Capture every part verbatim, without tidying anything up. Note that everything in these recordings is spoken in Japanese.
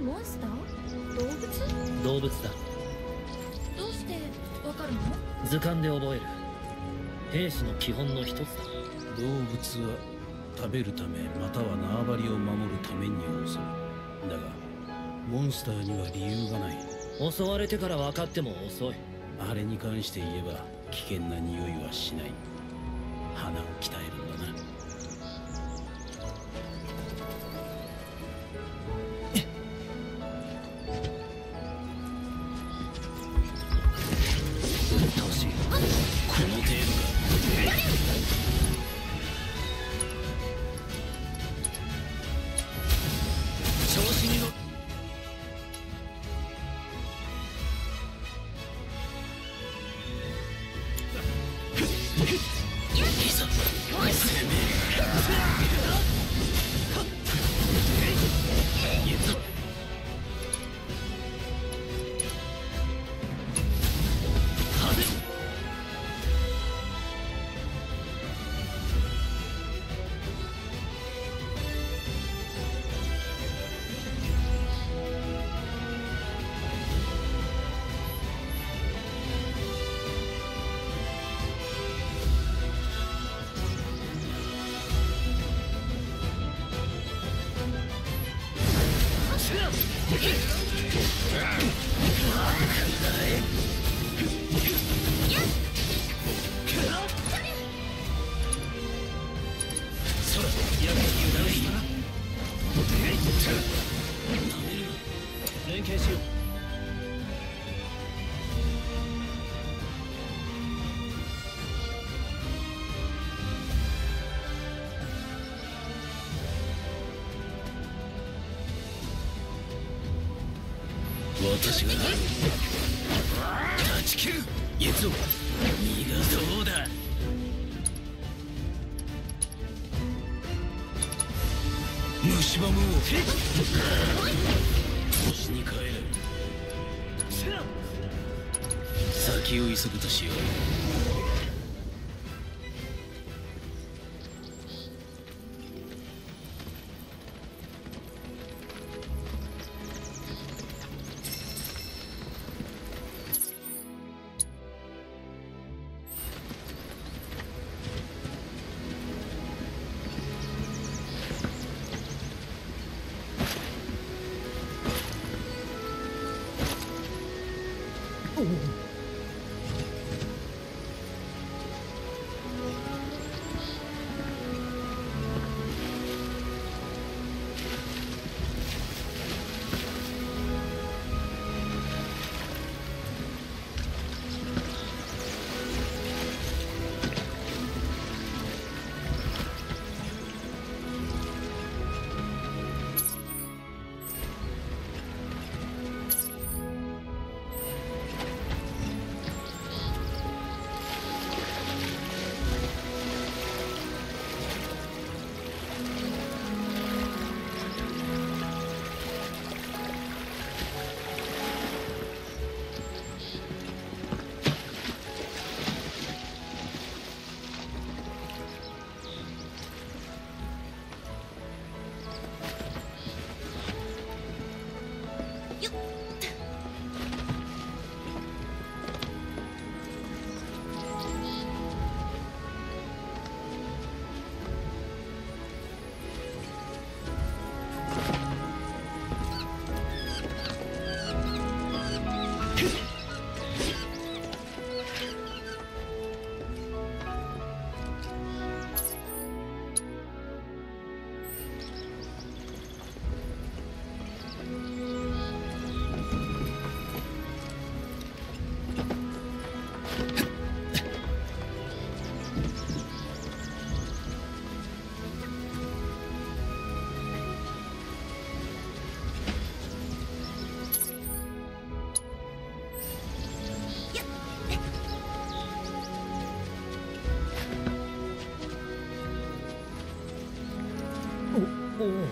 モンスター？動物？ 動物だ。 どうしてわかるの？ 図鑑で覚える。兵士の基本の一つだ。 動物は食べるためまたは縄張りを守るために襲う。だがモンスターには理由がない。 襲われてから分かっても遅い。 あれに関して言えば危険な匂いはしない。鼻を鍛えるんだな。うっとうしい。この程度か。調子に乗っ連携しよう。私が断ち切る。行くぞ。逃がそうだ。蝕むを星に帰れ。先を急ぐとしよう。 おお。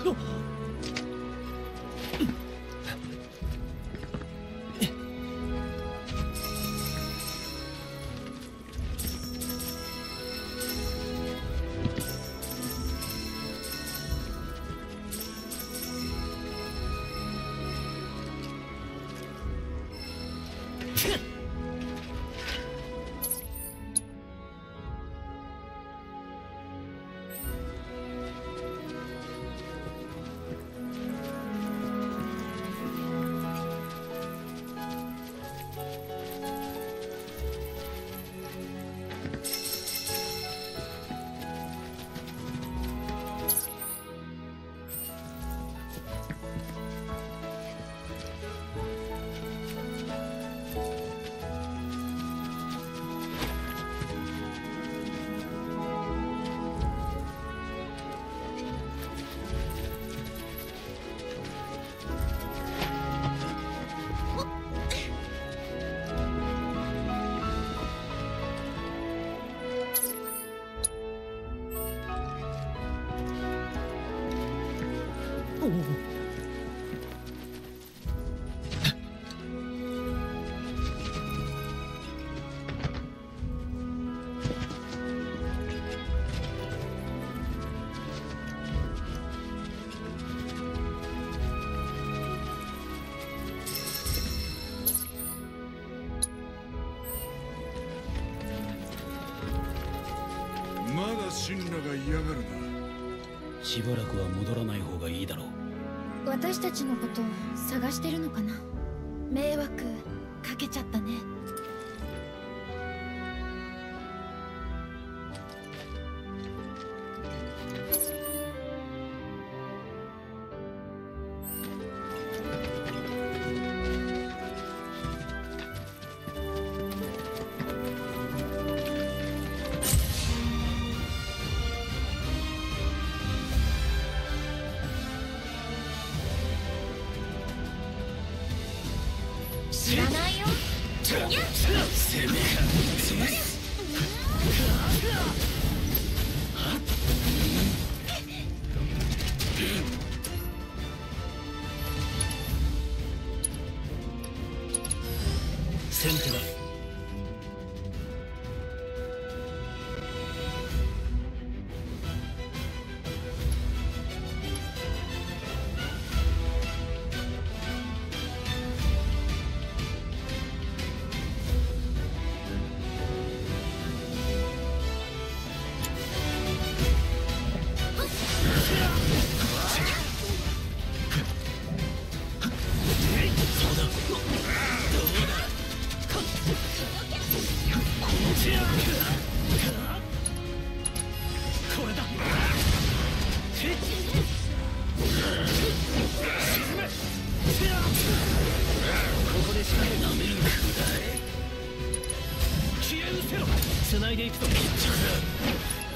まだ神羅が嫌がるな。 しばらくは戻らない方がいいだろう。 私たちのこと探してるのかな。迷惑かけちゃったね。知らないよ。 攻め先手だ。これだ。ここで仕掛けなめるんだ。消え失せろ。繋いでいくと決着だ。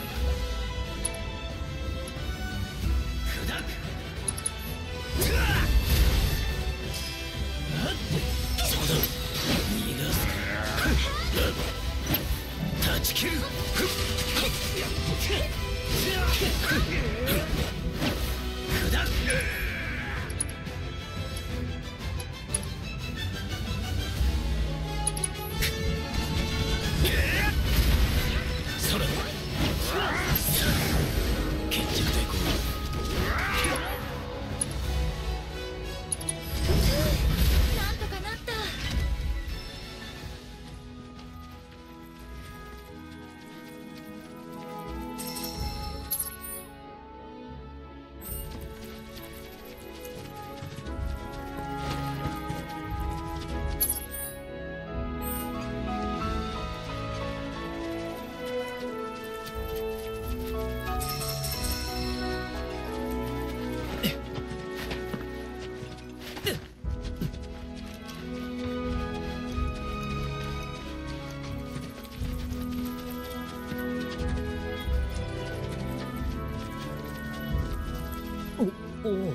おお。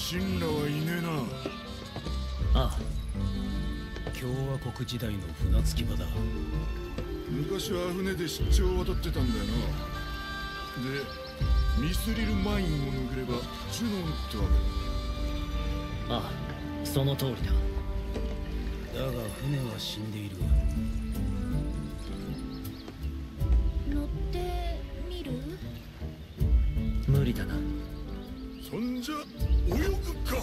神羅はいねえな。 ああ、 共和国時代の船着き場だ。 昔は船で出張を渡ってたんだよな。でミスリルマインを抜ければジュノンってわけ。 ああ、その通りだ。 だが船は死んでいる。 乗ってみる？ 無理だな。 そんじゃ泳ぐか。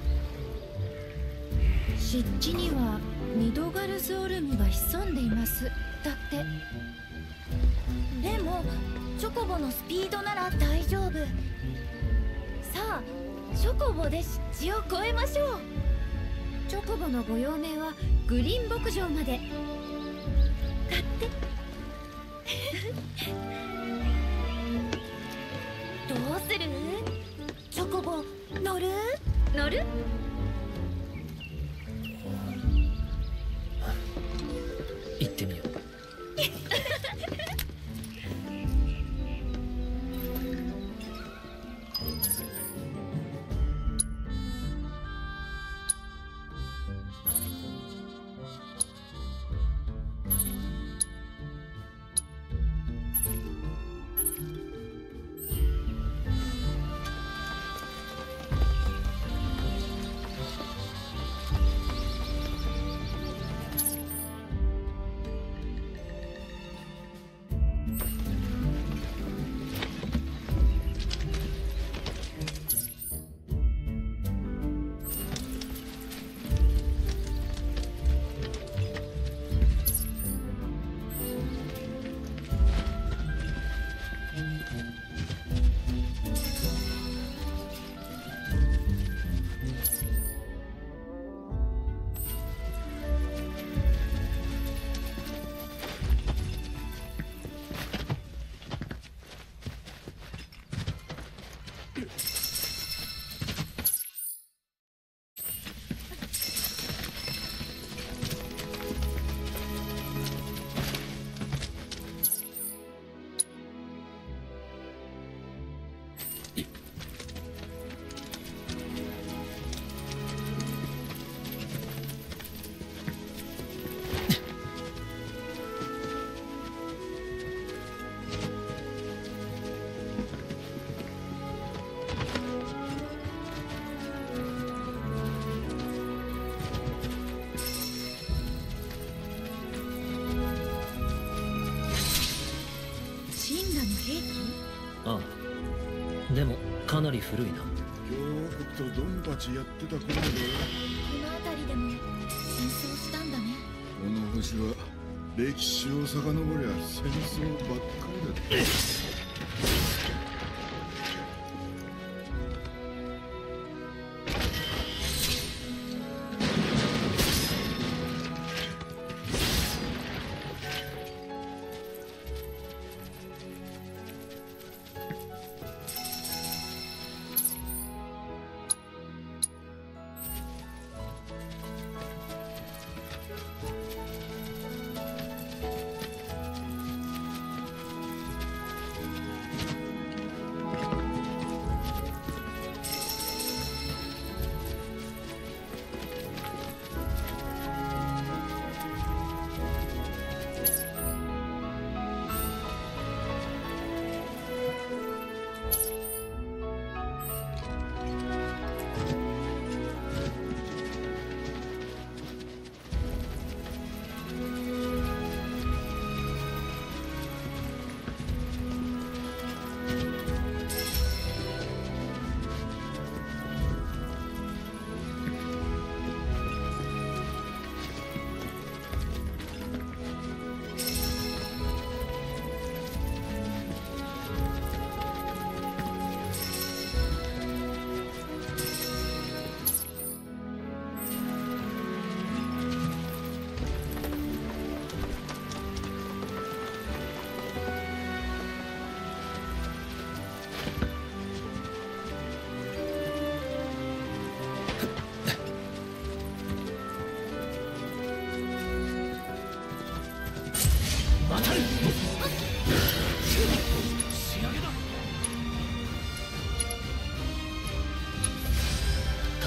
湿地にはミドガルズオルミが潜んでいますだって。でもチョコボのスピードなら大丈夫。さあチョコボで湿地を越えましょう。チョコボのご用命はグリーン牧場まで。買ってどうする？チョコボ乗る？乗る？ 行ってみよう。ああ、でもかなり古いな。 共和国とドンパチやってた頃だよ。 この辺りでも戦争したんだね。 この星は歴史を遡りゃ戦争ばっかりだって。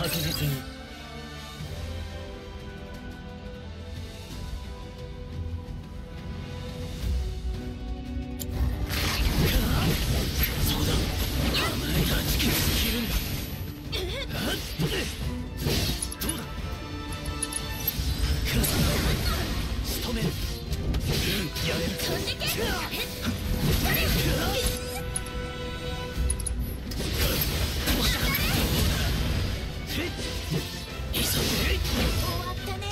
確実に。そうだ、断ち切るスキルんだ。どうだ、仕留める。やれる。 飛んでけ。終わったね。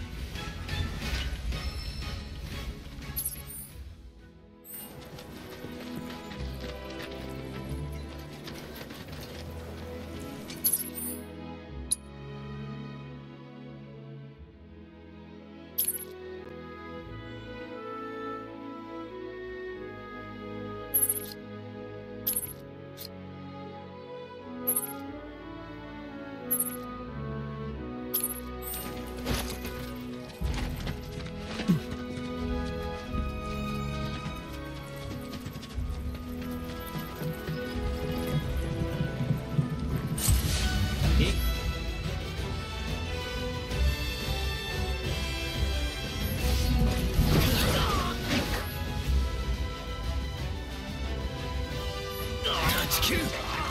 地球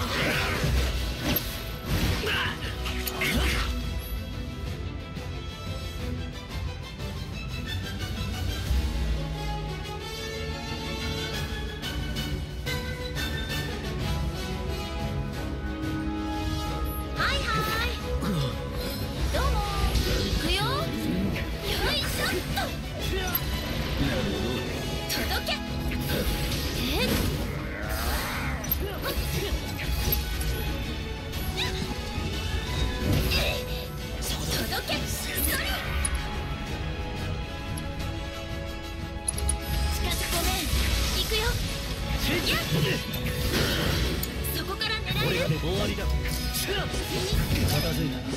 そこから狙える。 終わりだ。片付いた。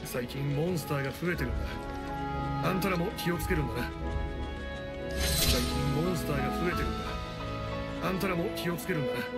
最近モンスターが増えてるんだ。あんたらも気をつけるんだな。最近モンスターが増えてるんだ。あんたらも気をつけるんだな。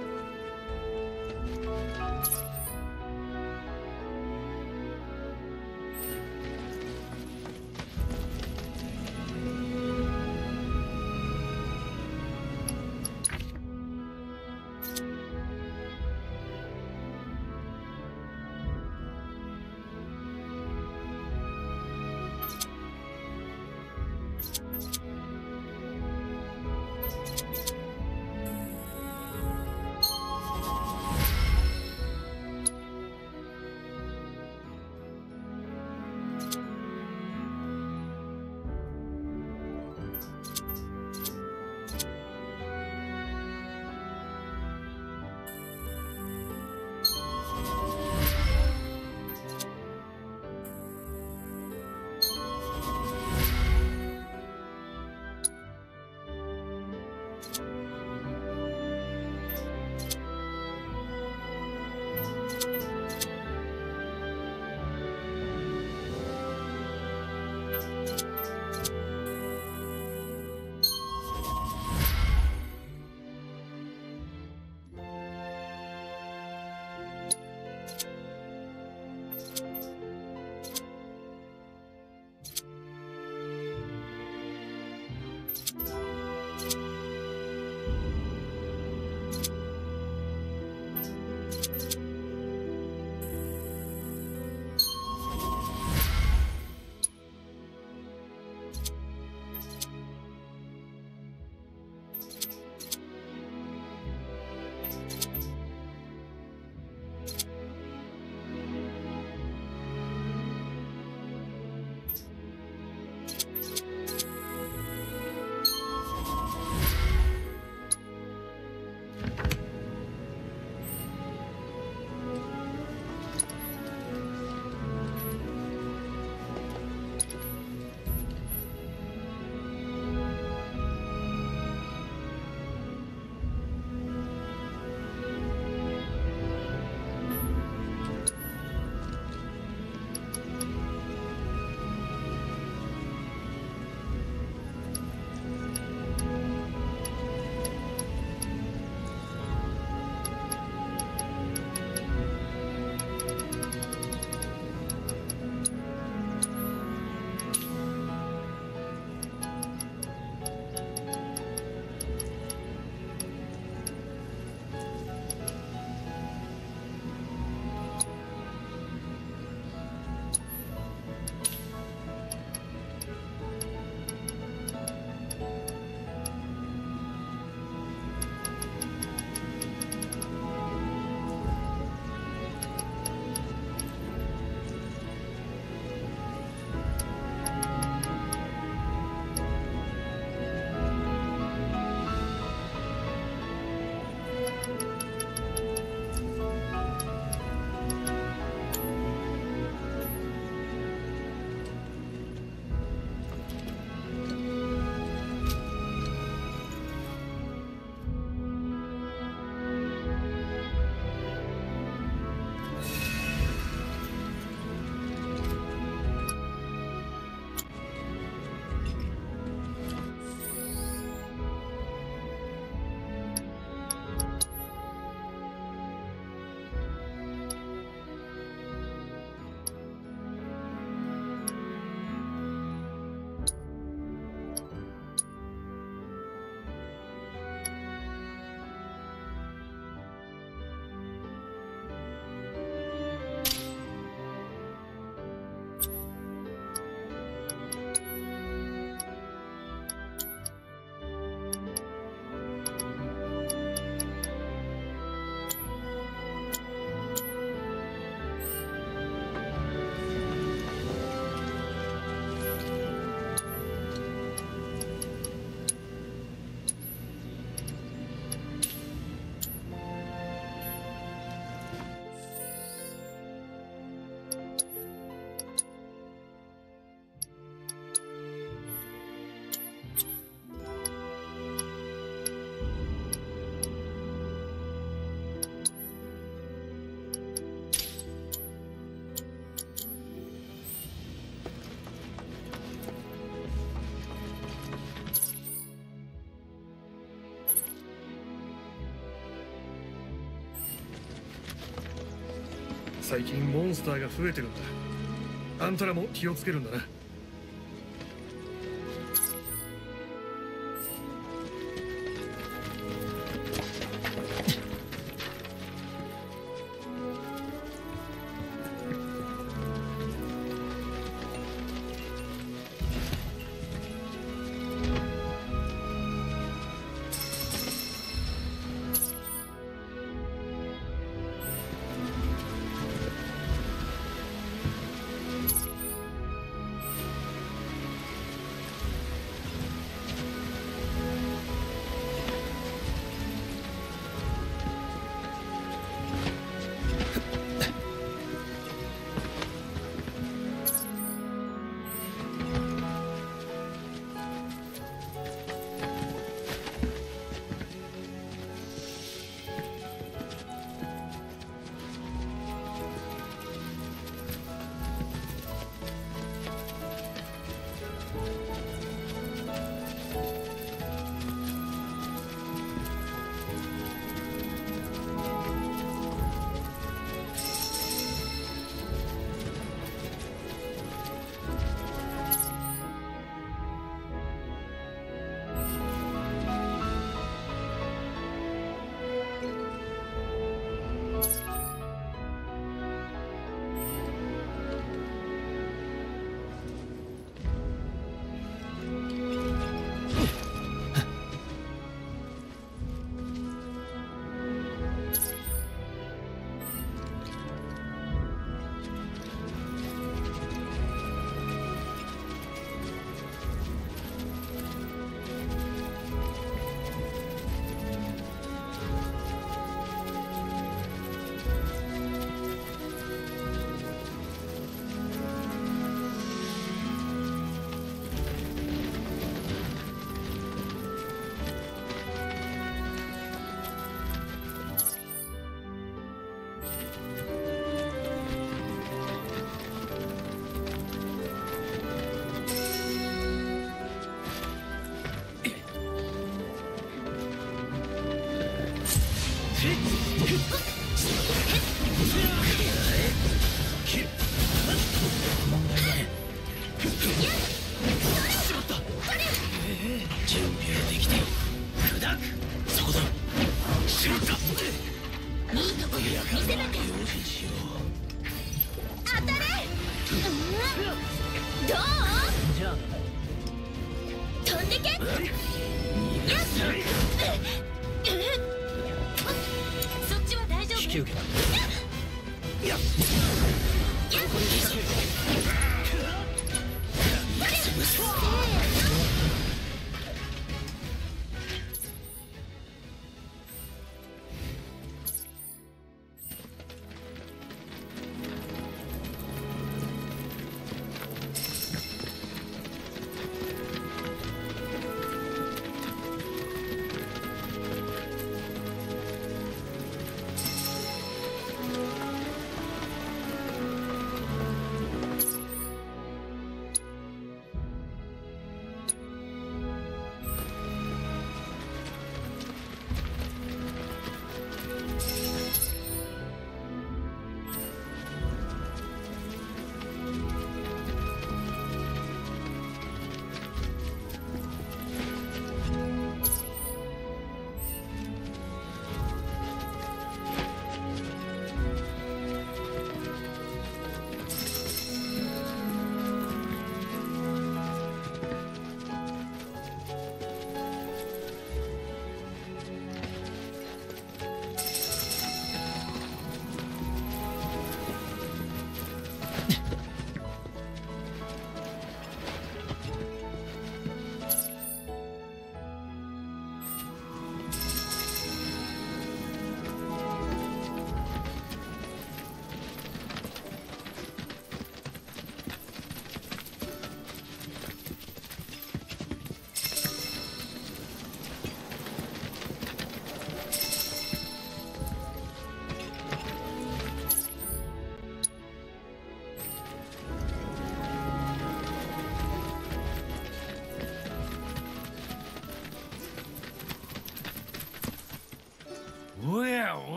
最近モンスターが増えてるんだ。あんたらも気をつけるんだな。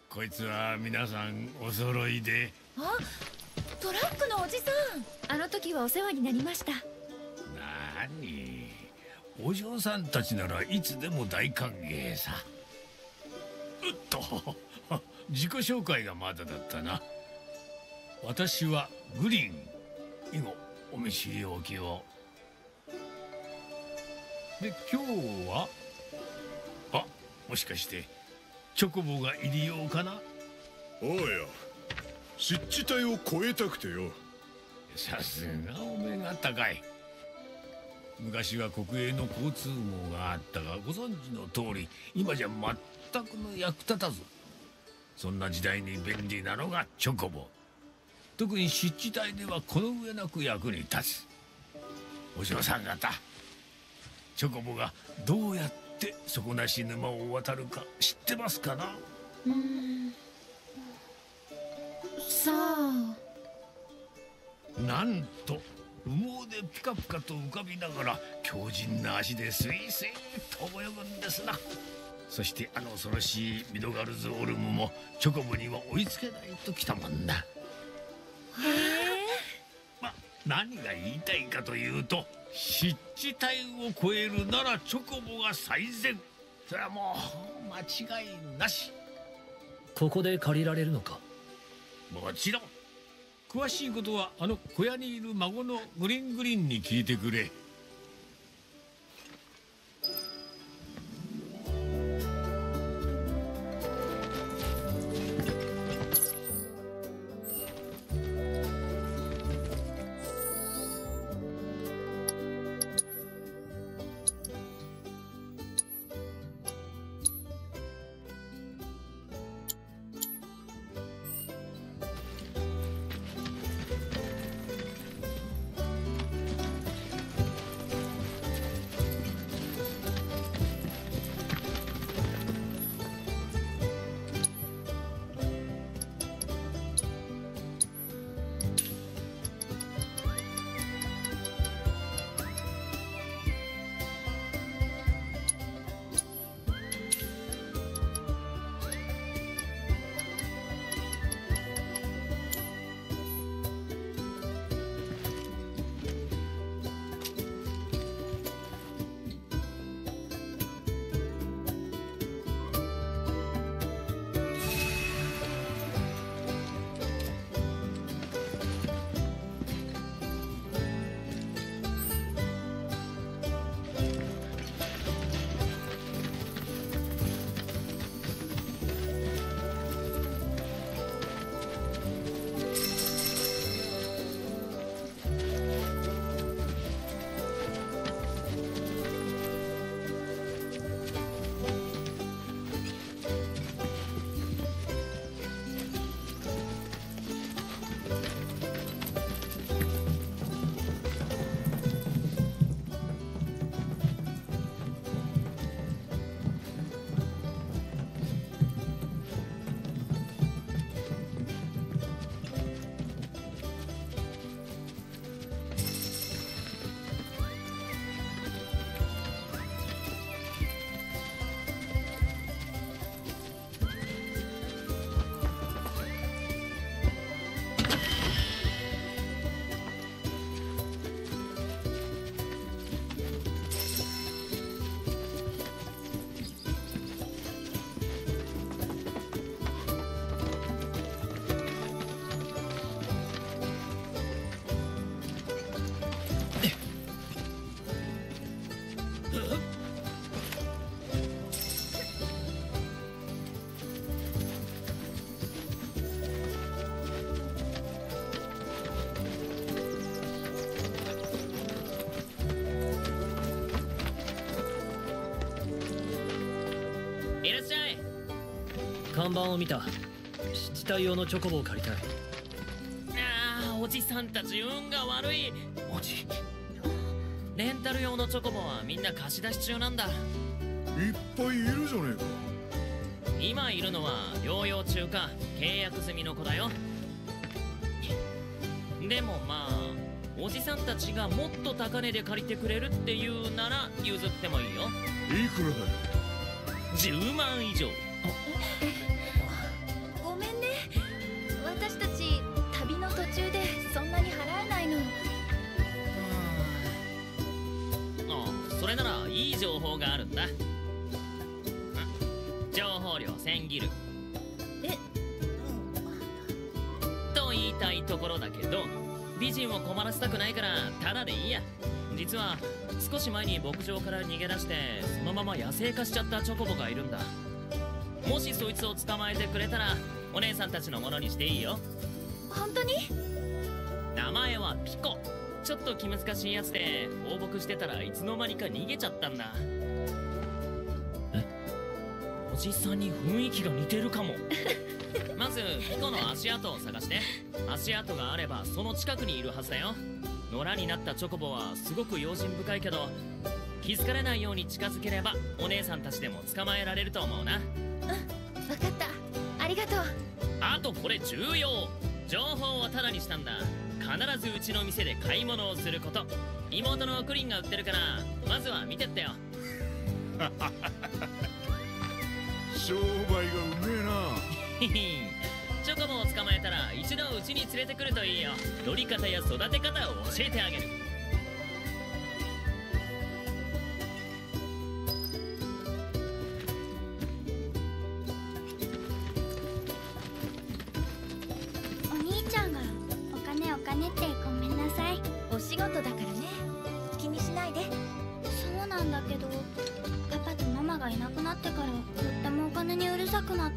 こいつは皆さんお揃いで。 あ、トラックのおじさん、あの時はお世話になりました。 なに、お嬢さんたちならいつでも大歓迎さ。うっと自己紹介がまだだったな。私はグリーン。以後お見知りおきを。で今日は、あ、もしかしてチョコボが入りようかな。 おうよ、湿地帯を越えたくてよ。 さすがお目が高い。昔は国営の交通網があったが、ご存知の通り今じゃ全くの役立たず。そんな時代に便利なのがチョコボ。特に湿地帯ではこの上なく役に立つ。お嬢さん方、チョコボがどうやって底なし沼を渡るか知ってますかな。 うーん、さあ。 なんと羽毛でピカピカと浮かびながら強靭な足でスイスイと泳ぐんですな。そしてあの恐ろしいミドガルズオルムもチョコボには追いつけないときたもんだ。 へえ。 ま、何が言いたいかというと、湿地帯を越えるならチョコボが最善。それはもう間違いなし。 ここで借りられるのか。 もちろん。詳しいことはあの小屋にいる孫のグリングリンに聞いてくれ。 看板を見た。湿地帯用のチョコボを借りたい。 ああ、おじさんたち運が悪い。 おじ、 レンタル用のチョコボはみんな貸し出し中なんだ。 いっぱいいるじゃねえか。 今いるのは療養中か契約済みの子だよ。でもまあおじさんたちがもっと高値で借りてくれるっていうなら譲ってもいいよ。 いくらだよ。 じゅうまん以上。 があるんだ。情報量せんギルえ、 と言いたいところだけど、美人を困らせたくないからタダでいいや。実は少し前に牧場から逃げ出してそのまま野生化しちゃったチョコボがいるんだ。もしそいつを捕まえてくれたらお姉さんたちのものにしていいよ。 本当に？ 名前はピコ。ちょっと気難しいやつで放牧してたらいつの間にか逃げちゃったんだ。え、おじさんに雰囲気が似てるかも。まずピコの足跡を探して。足跡があればその近くにいるはずだよ。野良になったチョコボはすごく用心深いけど、気づかれないように近づければお姉さんたちでも捕まえられると思うな。 うん、分かった。ありがとう。 あとこれ重要。情報をタダにしたんだ。必ずうちの店で買い物をすること。妹のクリンが売ってるからまずは見てってよ。 商売がうめえな。 チョコボを捕まえたら一度うちに連れてくるといいよ。乗り方や育て方を教えてあげる。 お兄ちゃんがお金お金ってごめんなさい。 お仕事だからね、気にしないで。 そうなんだけど、パパとママがいなくなってからとってもお金にうるさくなって。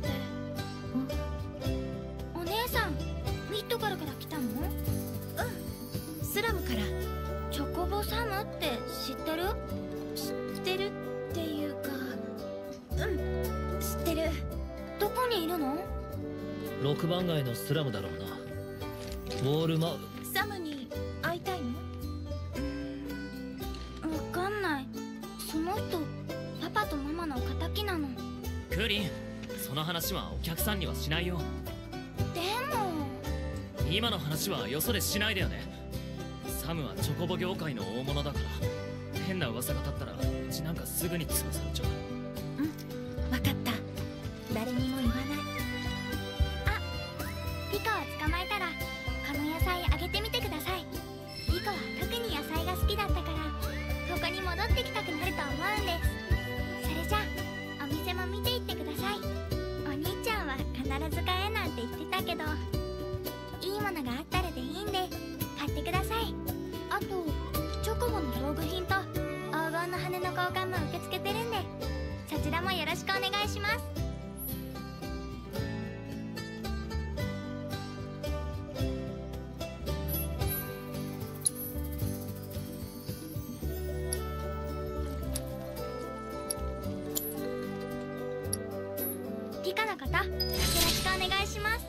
お姉さん、ミッドガルから来たの？うん、 スラムから。 チョコボサムって知ってる？ 知ってるっていうか、うん、知ってる。 どこにいるの？ ろくばん街のスラムだろうな。ウォールマウサムに会いたいの？ わかんない。その人パパとママの敵なの。 クリン、その話はお客さんにはしないよ。 でも今の話はよそでしないでよね。サムはチョコボ業界の大物だから、変な噂が立ったらうちなんかすぐに潰されちゃう。 うん、分かった。誰にも言わない。 あ、ピコを捕まえたらこの野菜あげてみてください。ピコは特に野菜が好きだったからここに戻ってきたくなると思うんです。それじゃあお店も見ていってください。お兄ちゃんは必ず買えなんて言ってたけど、いいものがあったらでいいんで買ってください。あとチョコボの道具品と黄金の羽の交換も受け付けてるんで、そちらもよろしくお願いします。ピカのことよろしくお願いします。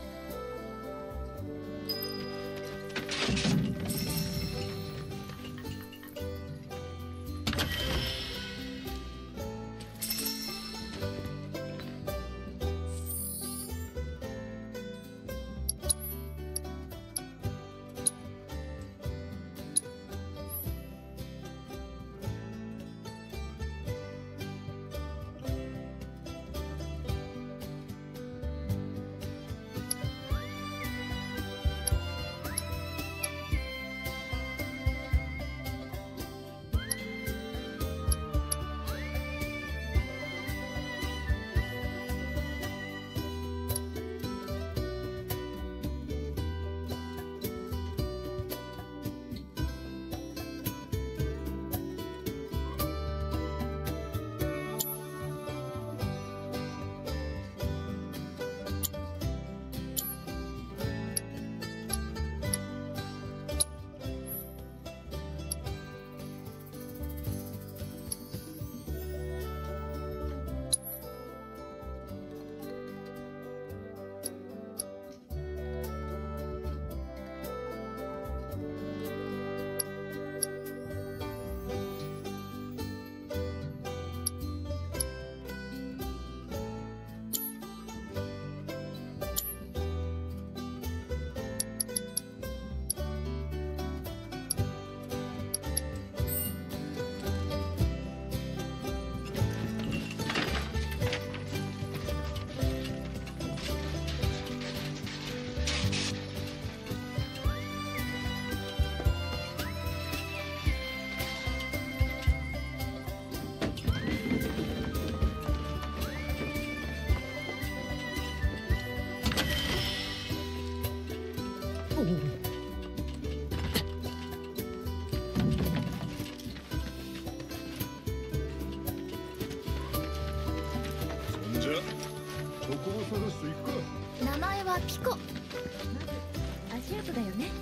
ピコ。まず足跡だよね。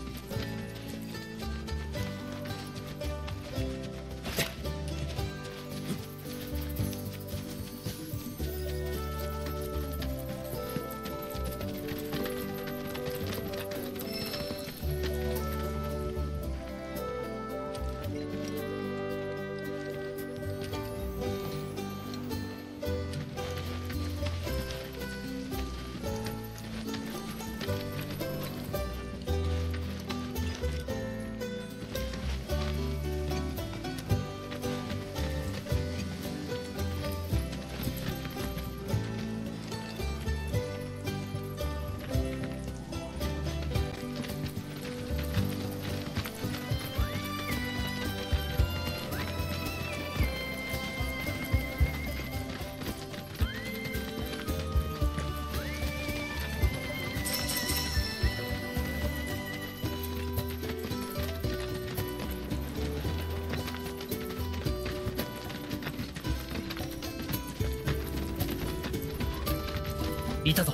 いたぞ。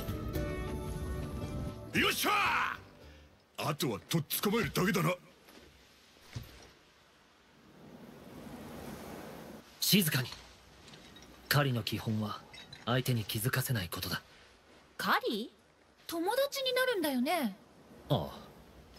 よっしゃー。あとはとっ捕まえるだけだな。 静かに。狩りの基本は相手に気づかせないことだ。 狩り？友達になるんだよね。 ああ。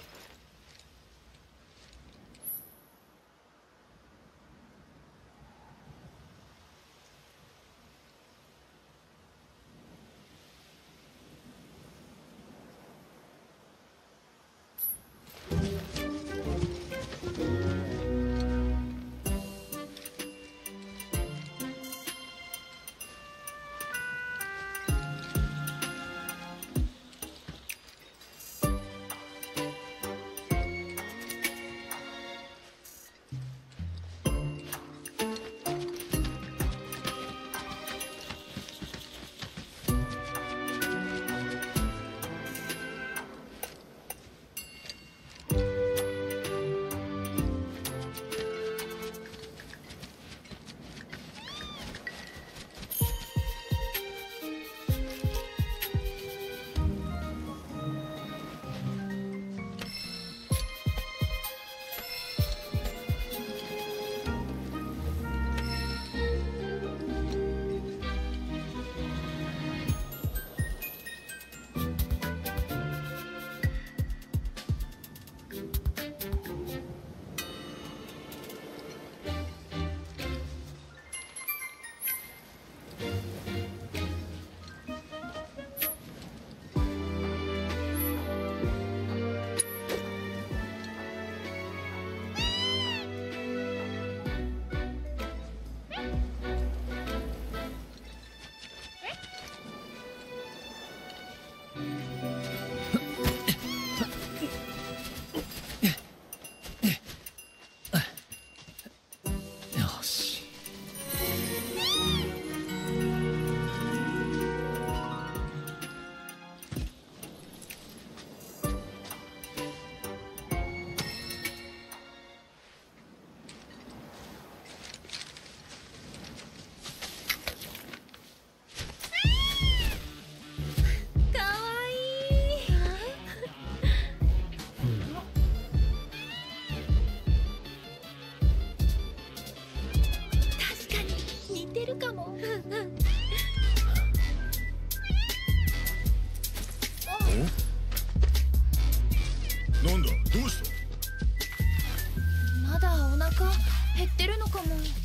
なんだ、どうした？ まだお腹減ってるのかも。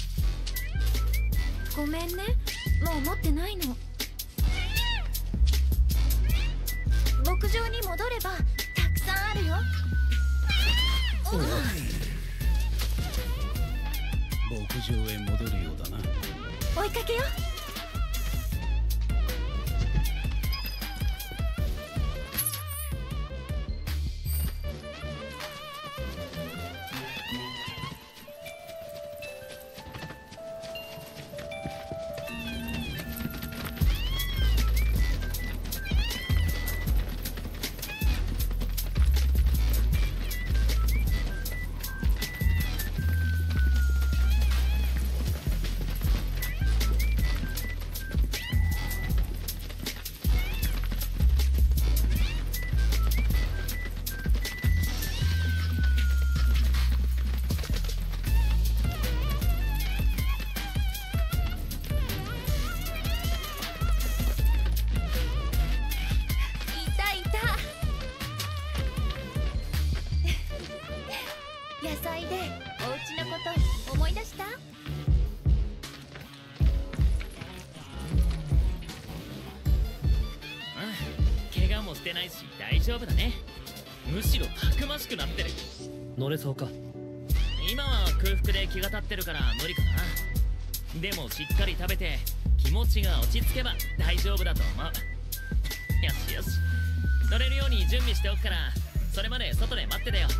ごめんね、もう持ってないの。牧場に戻ればたくさんあるよ。 牧場へ戻るようだな。 追いかけよ。 もしてないし大丈夫だね。むしろたくましくなってる。 乗れそうか。 今は空腹で気が立ってるから無理かな。でもしっかり食べて気持ちが落ち着けば大丈夫だと思う。よしよし、乗れるように準備しておくから、それまで外で待っててよ。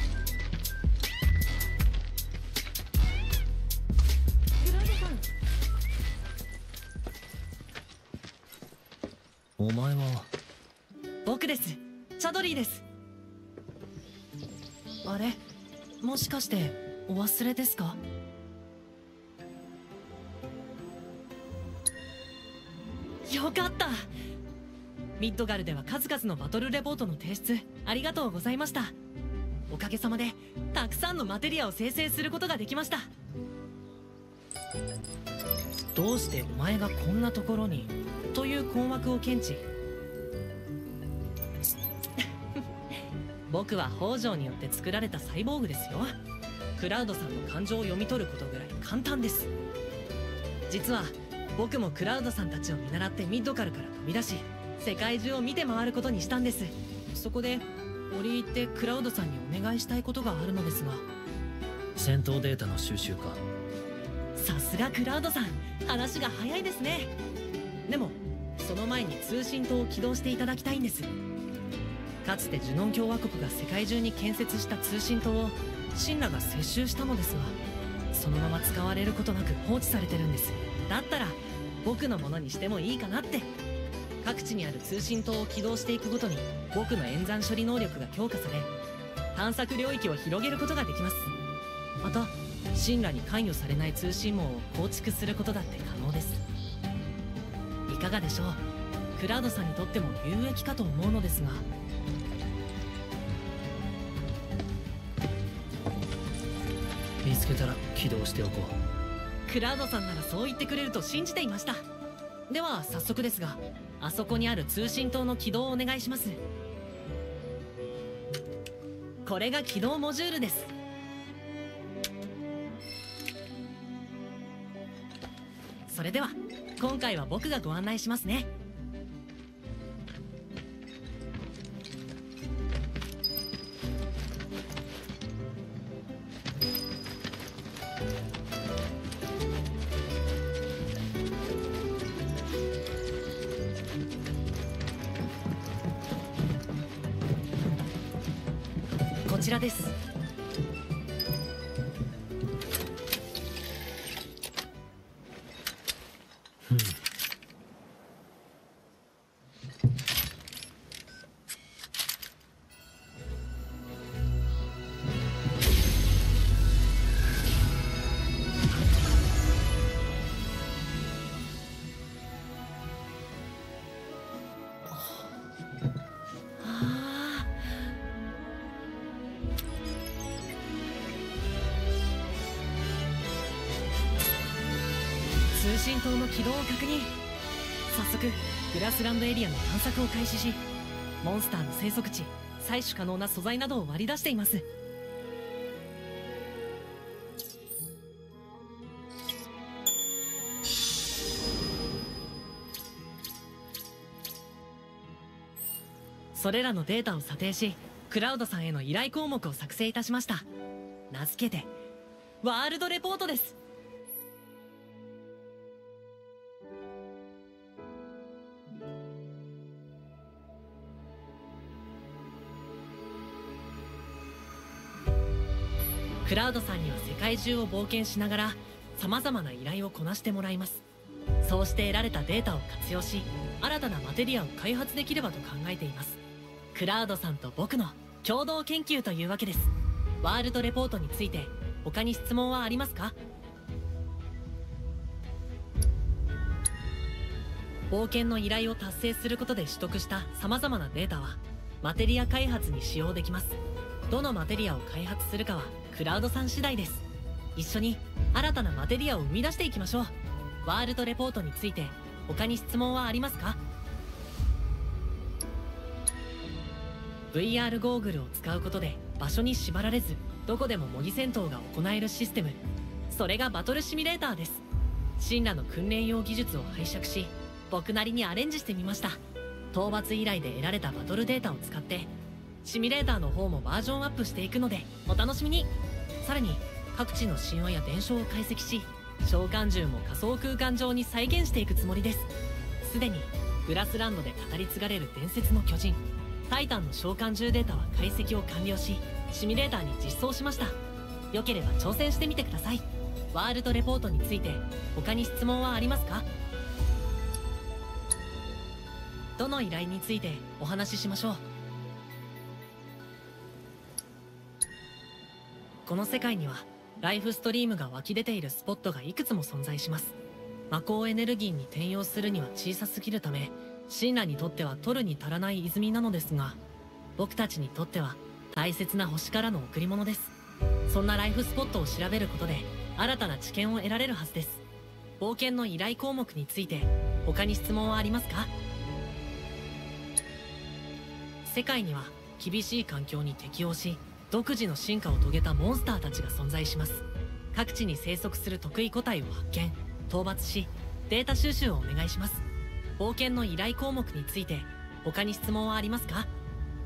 お前は？ 僕です。チャドリーです。あれ、もしかしてお忘れですか？よかった。ミッドガルでは数々のバトルレポートの提出ありがとうございました。おかげさまでたくさんのマテリアを生成することができました。どうしてお前がこんなところにという困惑を検知。僕は北条によって作られたサイボーグですよ。クラウドさんの感情を読み取ることぐらい簡単です。実は僕もクラウドさんたちを見習ってミッドガルから飛び出し、世界中を見て回ることにしたんです。そこで折り入ってクラウドさんにお願いしたいことがあるのですが。 戦闘データの収集か。 さすがクラウドさん、話が早いですね。でもその前に通信塔を起動していただきたいんです。かつてジュノン共和国が世界中に建設した通信塔を神羅が接収したのですが、そのまま使われることなく放置されてるんです。だったら僕のものにしてもいいかなって。各地にある通信塔を起動していくごとに僕の演算処理能力が強化され、探索領域を広げることができます。また神羅に関与されない通信網を構築することだって可能です。いかがでしょう。クラウドさんにとっても有益かと思うのですが。 見つけたら起動しておこう。クラウドさんならそう言ってくれると信じていました。では早速ですが、あそこにある通信塔の起動をお願いします。これが起動モジュールです。それでは今回は僕がご案内しますね。こちらです。通信塔の起動を確認。早速グラスランドエリアの探索を開始し、モンスターの生息地、採取可能な素材などを割り出しています。それらのデータを査定し、クラウドさんへの依頼項目を作成いたしました。名付けてワールドレポートです。クラウドさんには世界中を冒険しながら様々な依頼をこなしてもらいます。そうして得られたデータを活用し、新たなマテリアを開発できればと考えています。クラウドさんと僕の共同研究というわけです。ワールドレポートについて他に質問はありますか？冒険の依頼を達成することで取得した様々なデータはマテリア開発に使用できます。どのマテリアを開発するかはクラウドさん次第です。一緒に新たなマテリアを生み出していきましょう。ワールドレポートについて他に質問はありますか？ ブイアール ゴーグルを使うことで場所に縛られずどこでも模擬戦闘が行えるシステム、それがバトルシミュレーターです。神羅の訓練用技術を拝借し僕なりにアレンジしてみました。 討伐依頼で得られたバトルデータを使ってシミュレーターの方もバージョンアップしていくのでお楽しみに。さらに各地の神話や伝承を解析し、召喚獣も仮想空間上に再現していくつもりです。すでにグラスランドで語り継がれる伝説の巨人タイタンの召喚獣データは解析を完了し、シミュレーターに実装しました。よければ挑戦してみてください。ワールドレポートについて他に質問はありますか？どの依頼についてお話ししましょう。この世界にはライフストリームが湧き出ているスポットがいくつも存在します。魔法エネルギーに転用するには小さすぎるため、神羅にとっては取るに足らない泉なのですが、僕たちにとっては大切な星からの贈り物です。そんなライフスポットを調べることで新たな知見を得られるはずです。冒険の依頼項目について他に質問はありますか？世界には厳しい環境に適応し独自の進化を遂げたモンスターたちが存在します。各地に生息する得意個体を発見討伐しデータ収集をお願いします。冒険の依頼項目について他に質問はありますか？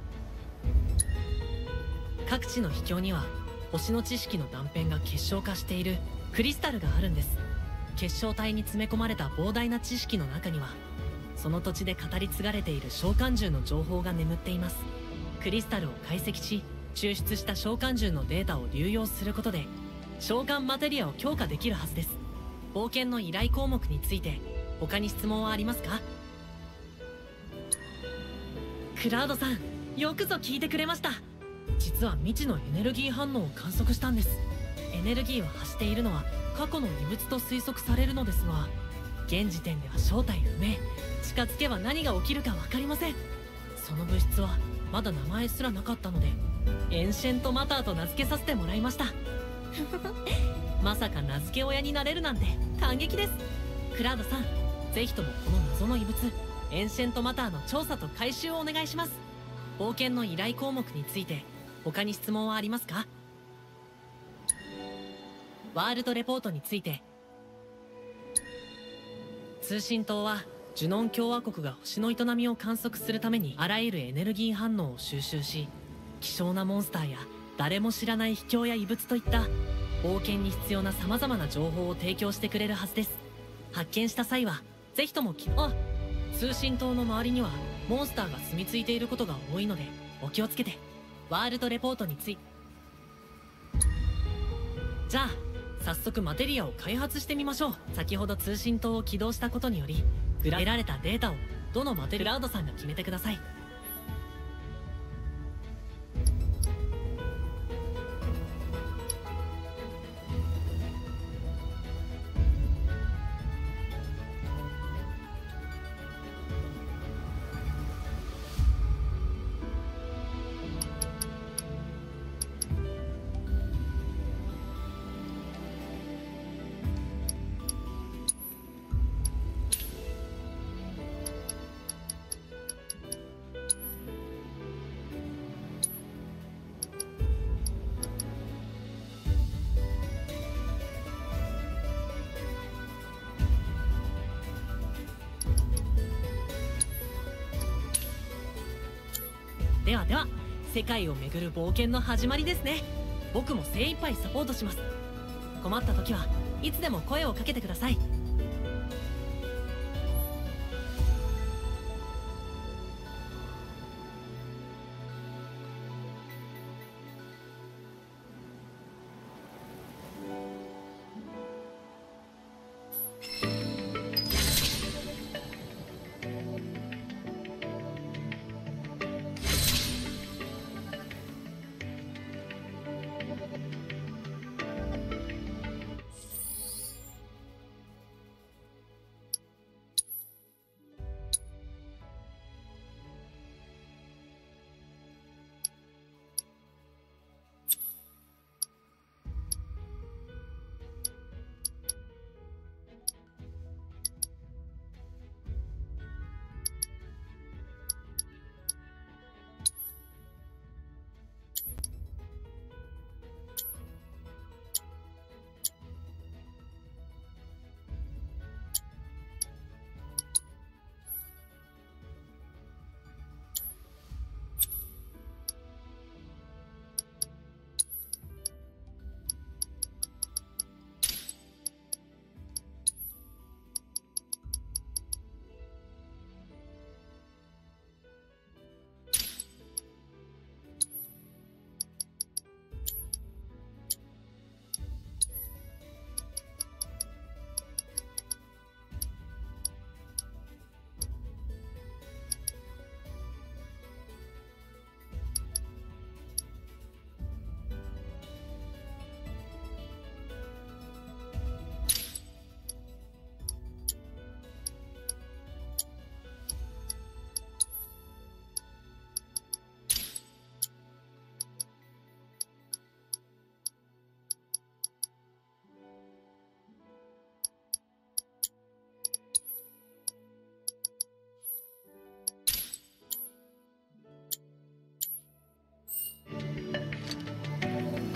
各地の秘境には星の知識の断片が結晶化しているクリスタルがあるんです。結晶体に詰め込まれた膨大な知識の中にはその土地で語り継がれている召喚獣の情報が眠っています。クリスタルを解析し抽出した召喚獣のデータを流用することで召喚マテリアを強化できるはずです。冒険の依頼項目について他に質問はありますか？クラウドさん、よくぞ聞いてくれました。実は未知のエネルギー反応を観測したんです。エネルギーを発しているのは過去の異物と推測されるのですが、現時点では正体不明。近づけば何が起きるか分かりません。その物質はまだ名前すらなかったのでエンシェントマターと名付けさせてもらいました。まさか名付け親になれるなんて感激です。クラウドさん、ぜひともこの謎の異物エンシェントマターの調査と回収をお願いします。冒険の依頼項目について他に質問はありますか？ワールドレポートについて。通信塔はジュノン共和国が星の営みを観測するためにあらゆるエネルギー反応を収集し、希少なモンスターや誰も知らない秘境や異物といった冒険に必要な様々な情報を提供してくれるはずです。発見した際はぜひともきあ通信塔の周りにはモンスターが住み着いていることが多いのでお気をつけて。ワールドレポートについて。じゃあ早速マテリアを開発してみましょう。先ほど通信塔を起動したことにより得られたデータをどのマテリアクラウドさんが決めてください。ではでは、世界を巡る冒険の始まりですね。僕も精一杯サポートします。困った時はいつでも声をかけてください。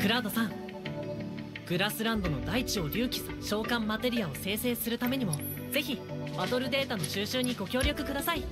クラウドさん、グラスランドの大地を隆起する召喚マテリアを生成するためにもぜひバトルデータの収集にご協力ください。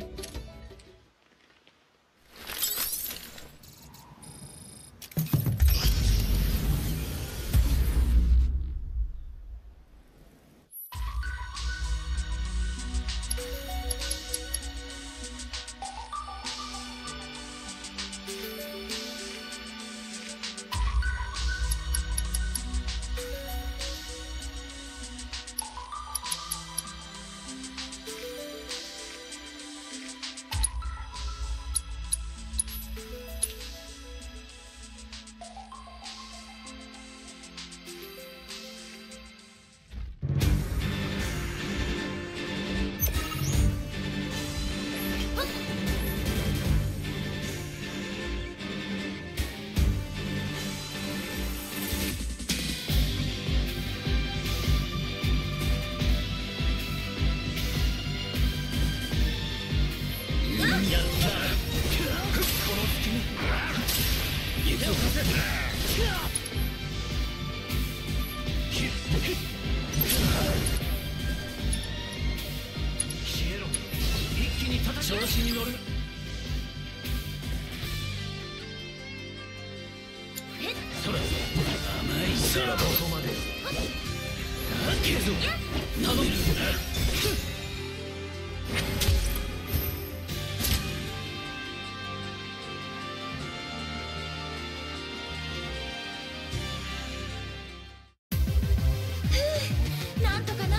調子に乗る。そら甘いさらばここまでけぞ頼む。 なんとかなった。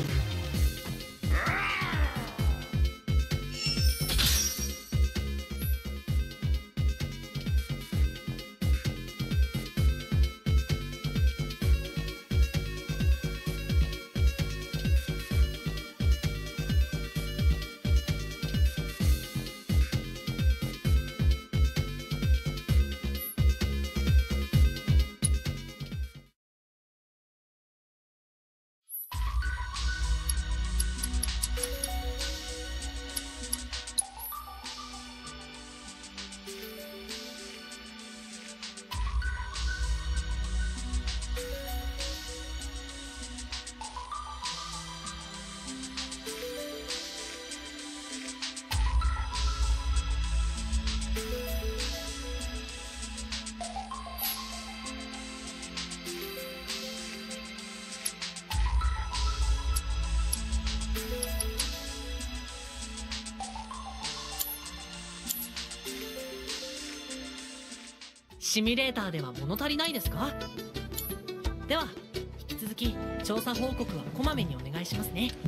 シミュレーターでは物足りないですか？では引き続き調査報告はこまめにお願いしますね。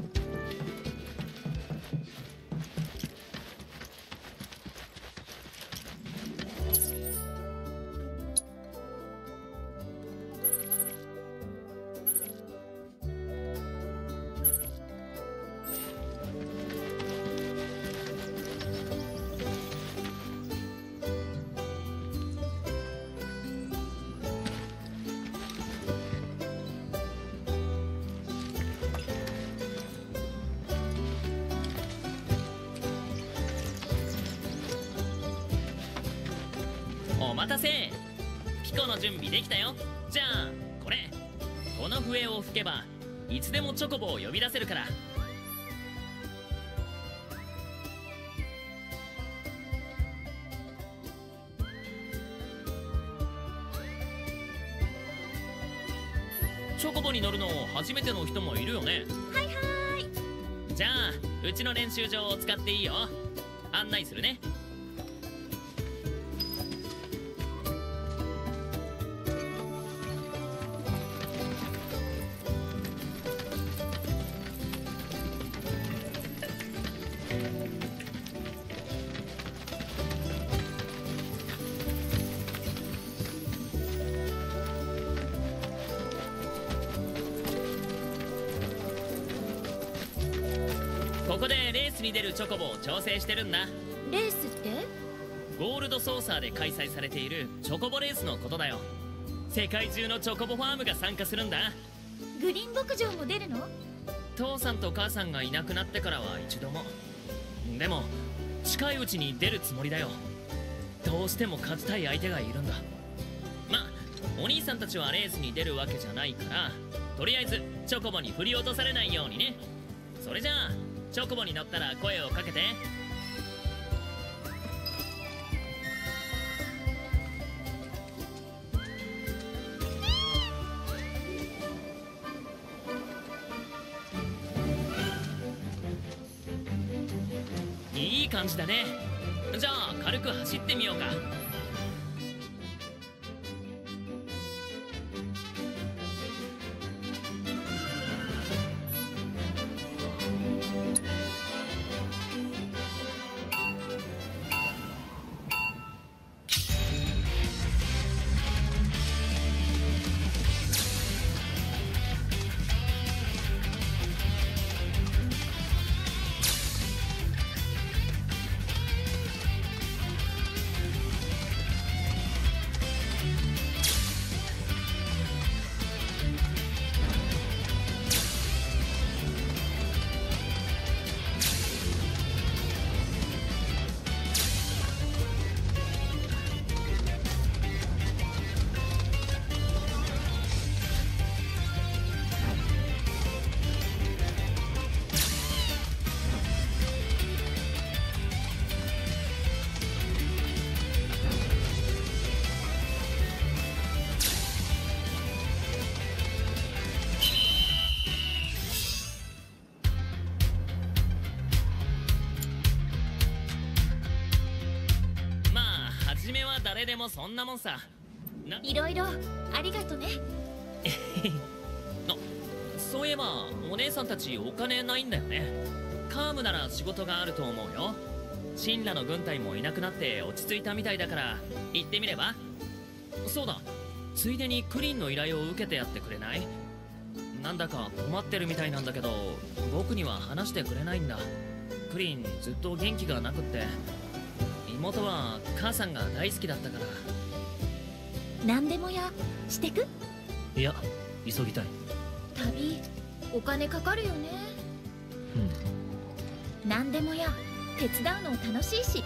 お待たせ。ピコの準備できたよ。じゃあこれこの笛を吹けばいつでもチョコボを呼び出せるから。チョコボに乗るの初めての人もいるよね。 はいはーい。 じゃあうちの練習場を使っていいよ。案内するね。ここでレースに出るチョコボを調整してるんだ。 レースって？ ゴールドソーサーで開催されているチョコボレースのことだよ。世界中のチョコボファームが参加するんだ。 グリーン牧場も出るの？ 父さんと母さんがいなくなってからは一度も。でも近いうちに出るつもりだよ。どうしても勝ちたい相手がいるんだ。ま、 お兄さんたちはレースに出るわけじゃないから、とりあえずチョコボに振り落とされないようにね。それじゃあチョコボに乗ったら声をかけて。いい感じだね。じゃあ軽く走ってみようか。誰でもそんなもんさ。 いろいろありがとね。 あ、そういえばお姉さんたちお金ないんだよね。カームなら仕事があると思うよ。シンラの軍隊もいなくなって落ち着いたみたいだから行ってみれば。そうだ、ついでにクリンの依頼を受けてやってくれない？なんだか困ってるみたいなんだけど僕には話してくれないんだ。クリンずっと元気がなくって、妹は母さんが大好きだったから。 何でもやしてく？ いや、急ぎたい。 旅お金かかるよね。うん。何でもや手伝うの楽しいしね。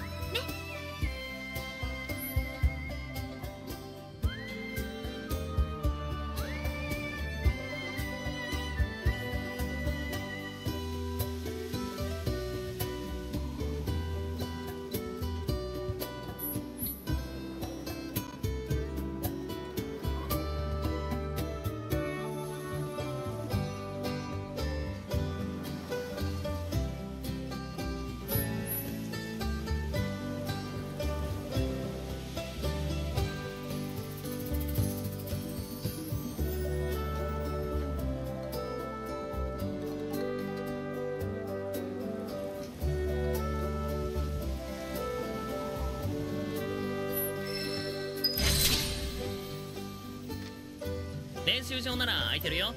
練習場なら空いてるよ。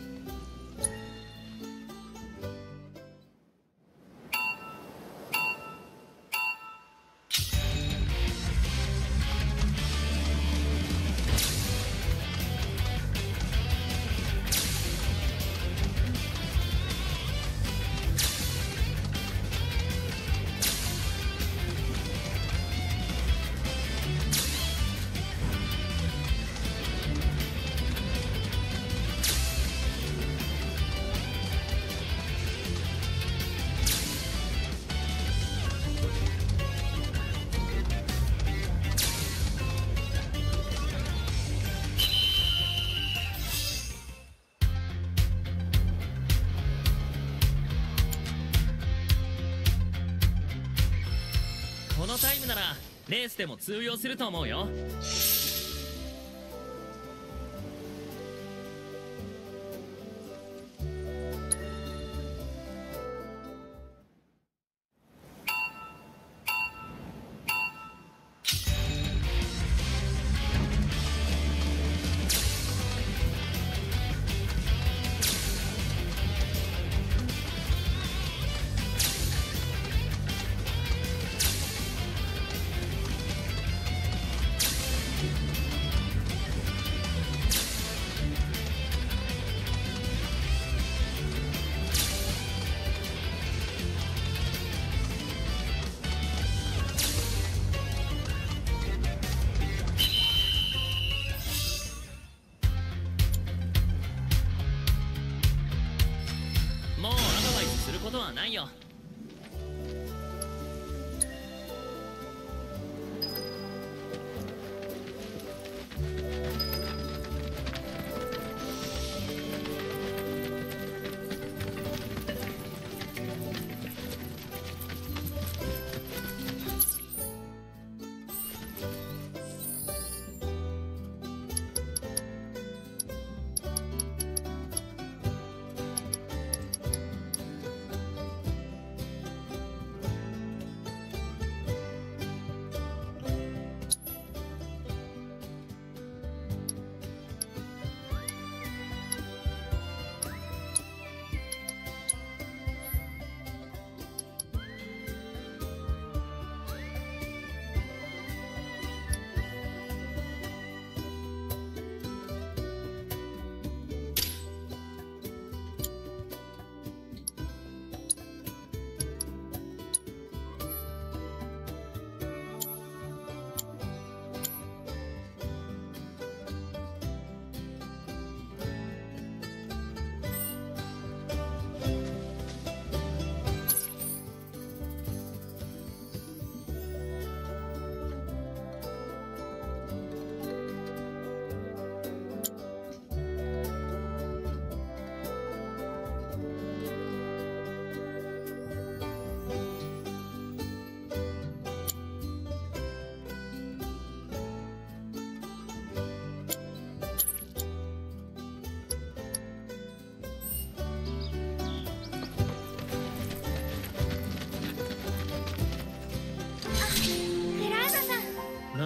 このタイムならレースでも通用すると思うよ。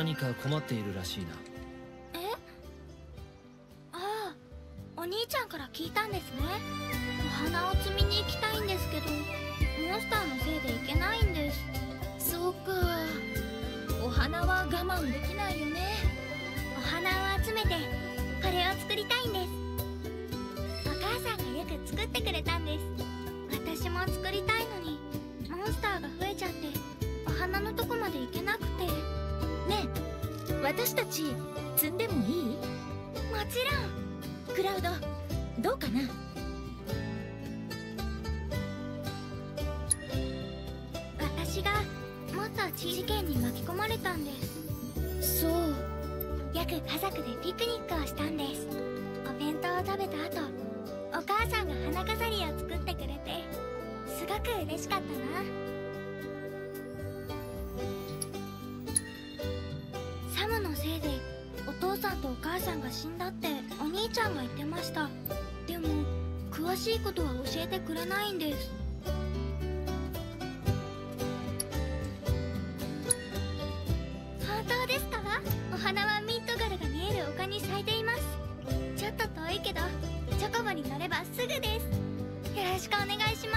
何か困っているらしいな。 え？ああ、お兄ちゃんから聞いたんですね。お花を摘みに行きたいんですけど、モンスターのせいで行けないんです。 そうか、お花は我慢できないよね。 お花を集めてこれを作りたいんです。お母さんがよく作ってくれたんです。私も作りたいのにモンスターが増えちゃってお花のとこまで行けなくて。 ねえ、私たち摘んでもいい？ もちろん。 クラウド、どうかな？ 私がもっと事件に巻き込まれたんです。 そう。 よく家族でピクニックをしたんです。お弁当を食べた後、お母さんが花飾りを作ってくれてすごく嬉しかったな。サムのせいでお父さんとお母さんが死んだってお兄ちゃんが言ってました。でも詳しいことは教えてくれないんです。本当ですか？お花はミッドガルが見える丘に咲いています。ちょっと遠いけどチョコボに乗ればすぐです。よろしくお願いします。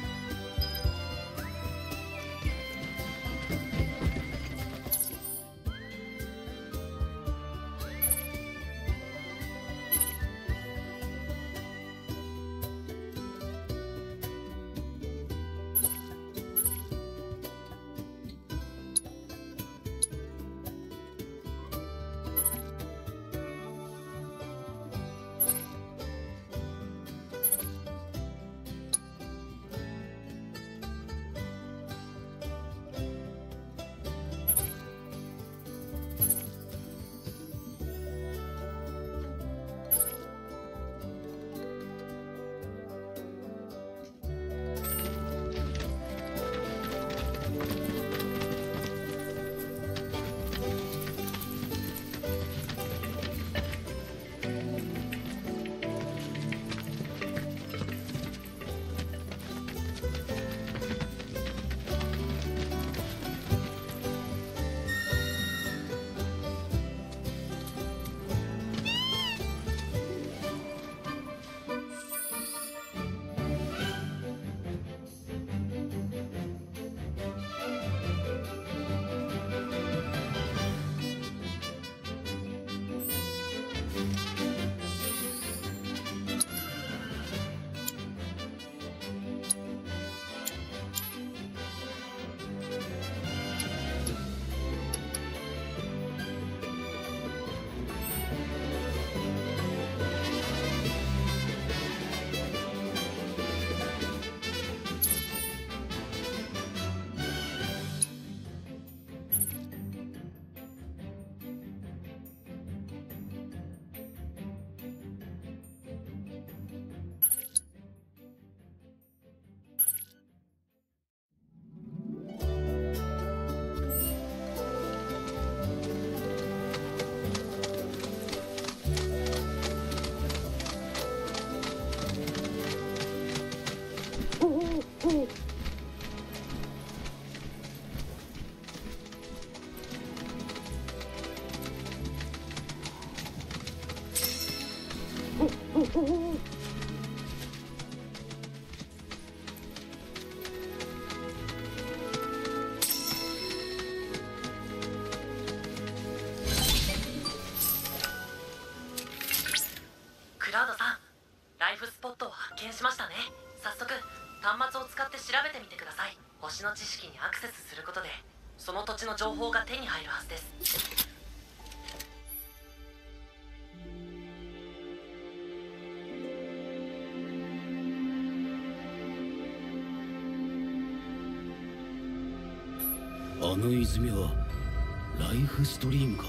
クラウドさん、ライフスポットを発見しましたね。早速端末を使って調べてみてください。星の知識にアクセスすることでその土地の情報が手に入るはずです。 あの泉はライフストリームか。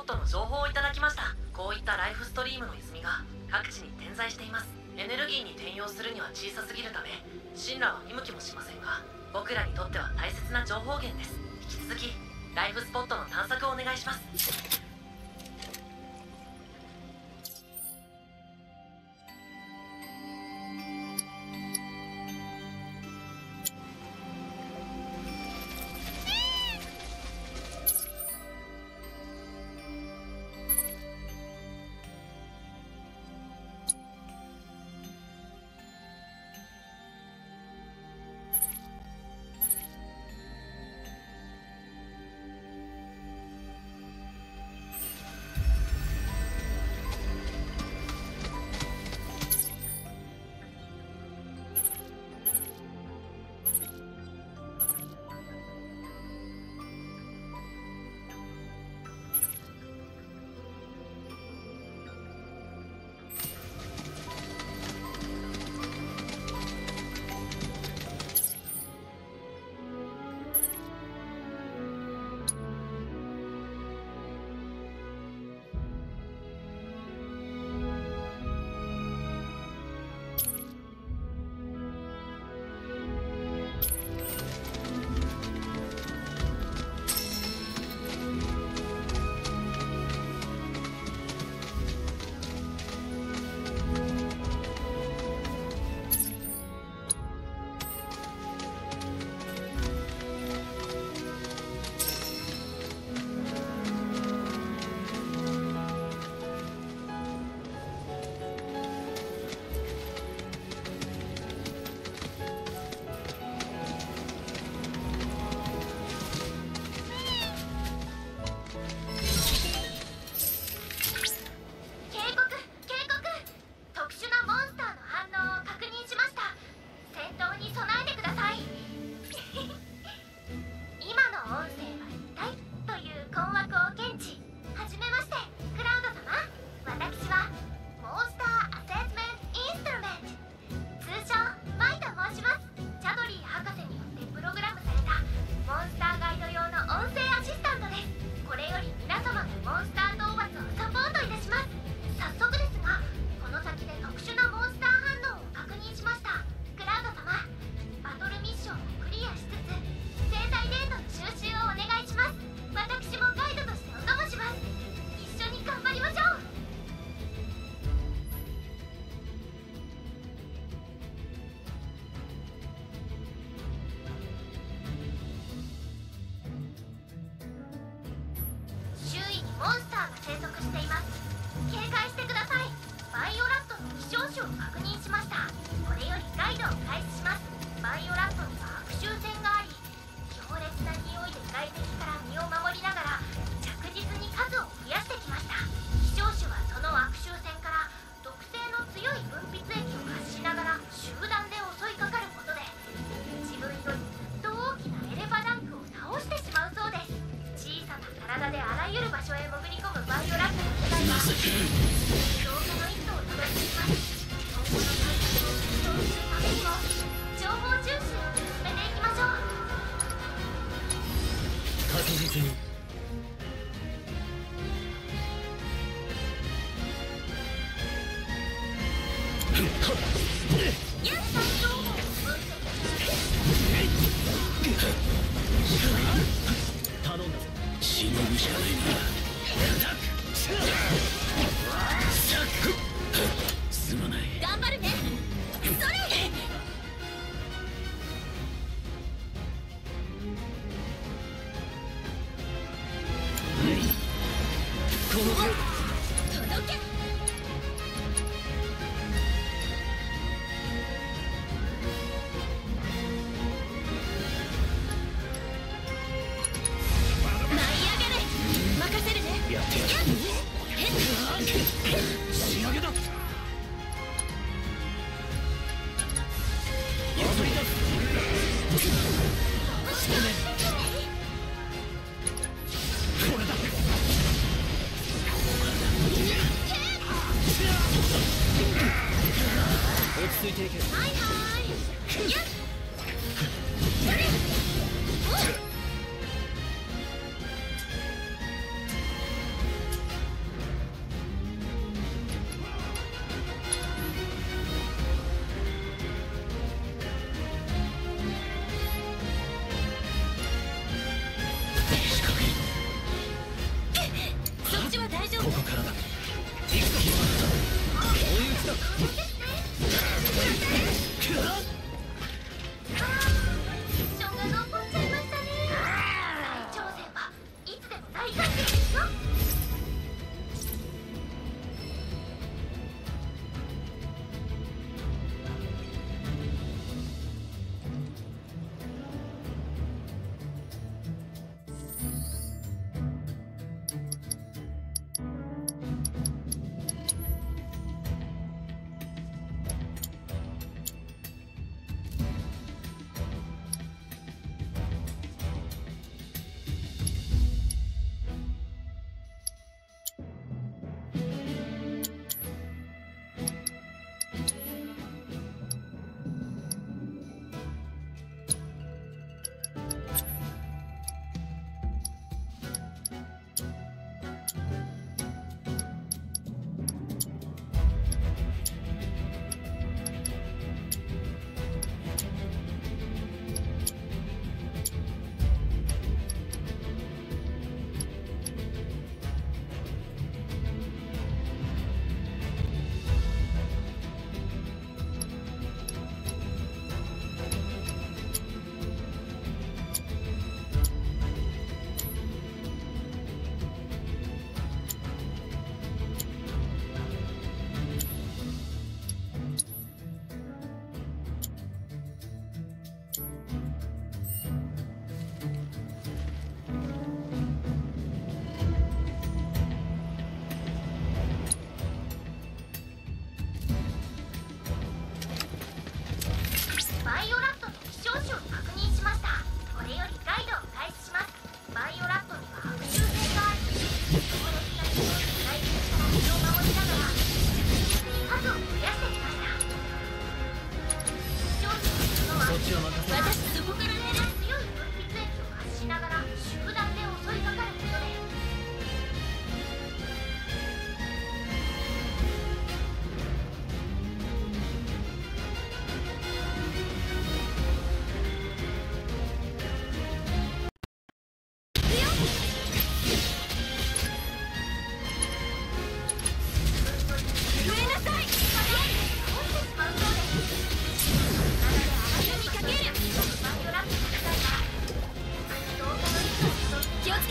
ットの情報をいただきました。こういったライフストリームの泉が各地に点在しています。エネルギーに転用するには小さすぎるため神羅は見向きもしませんが、僕らにとっては大切な情報源です。引き続きライフスポットの探索をお願いします。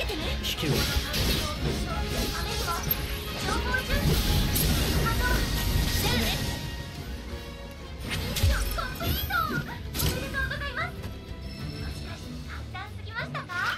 けてね。 引けよ。 情報収集反応。 じゃあね。 ミッションコンプリート。おめでとうございます。もしかして簡単すぎましたか？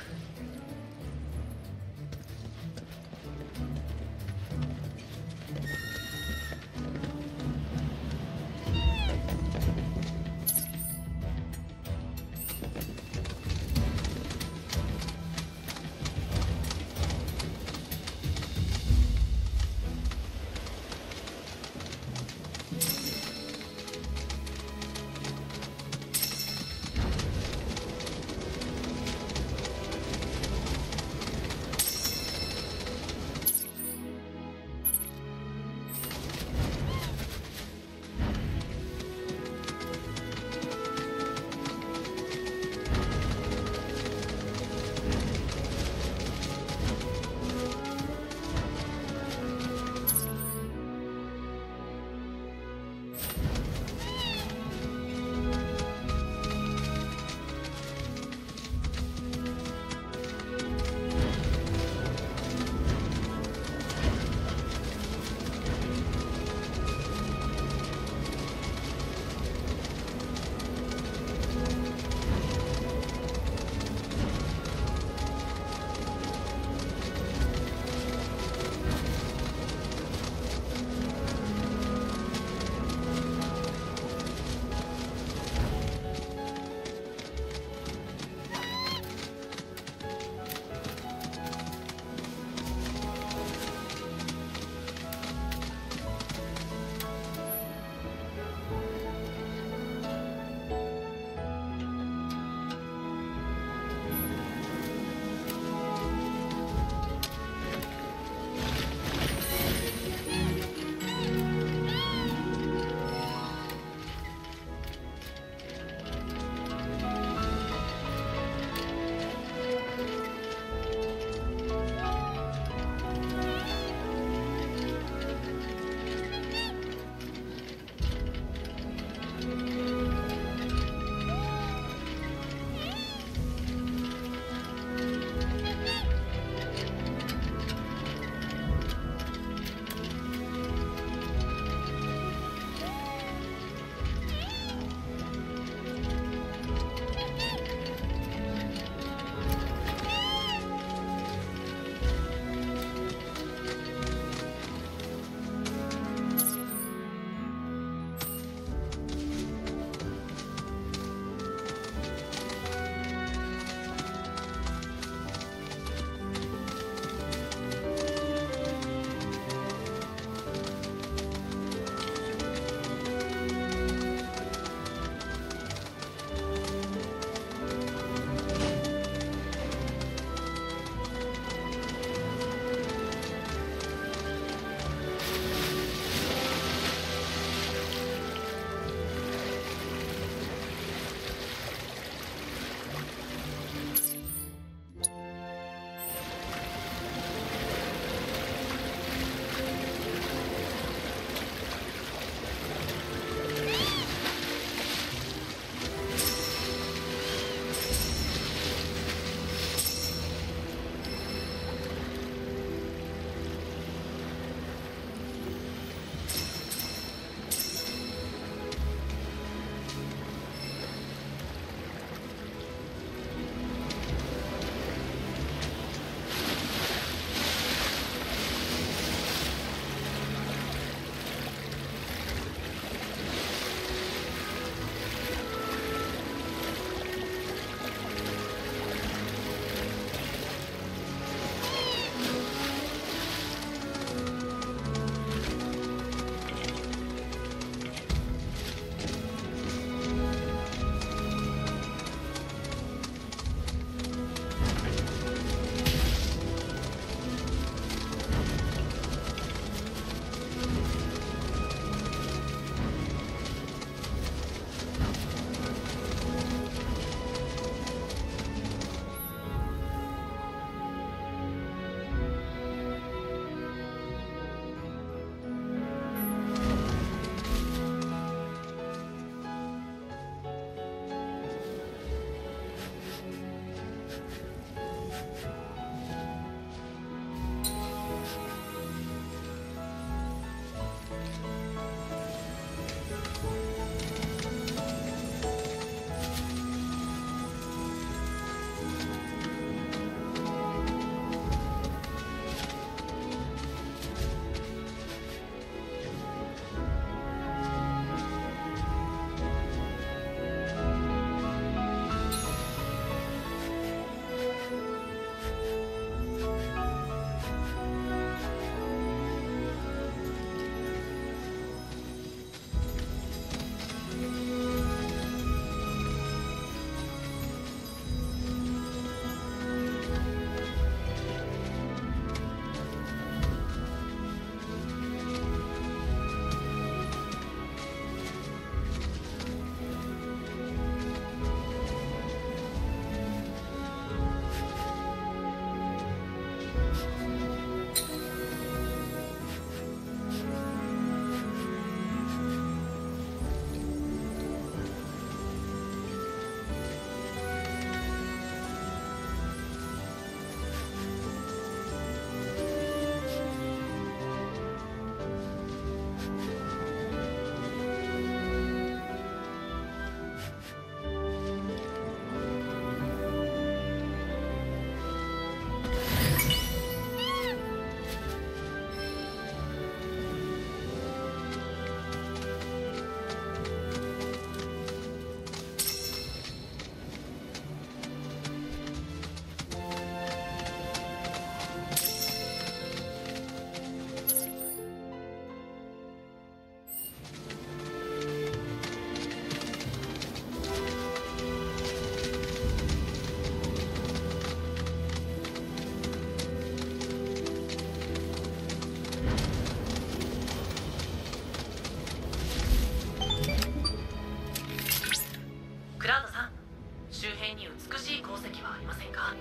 底に美しい鉱石はありませんか？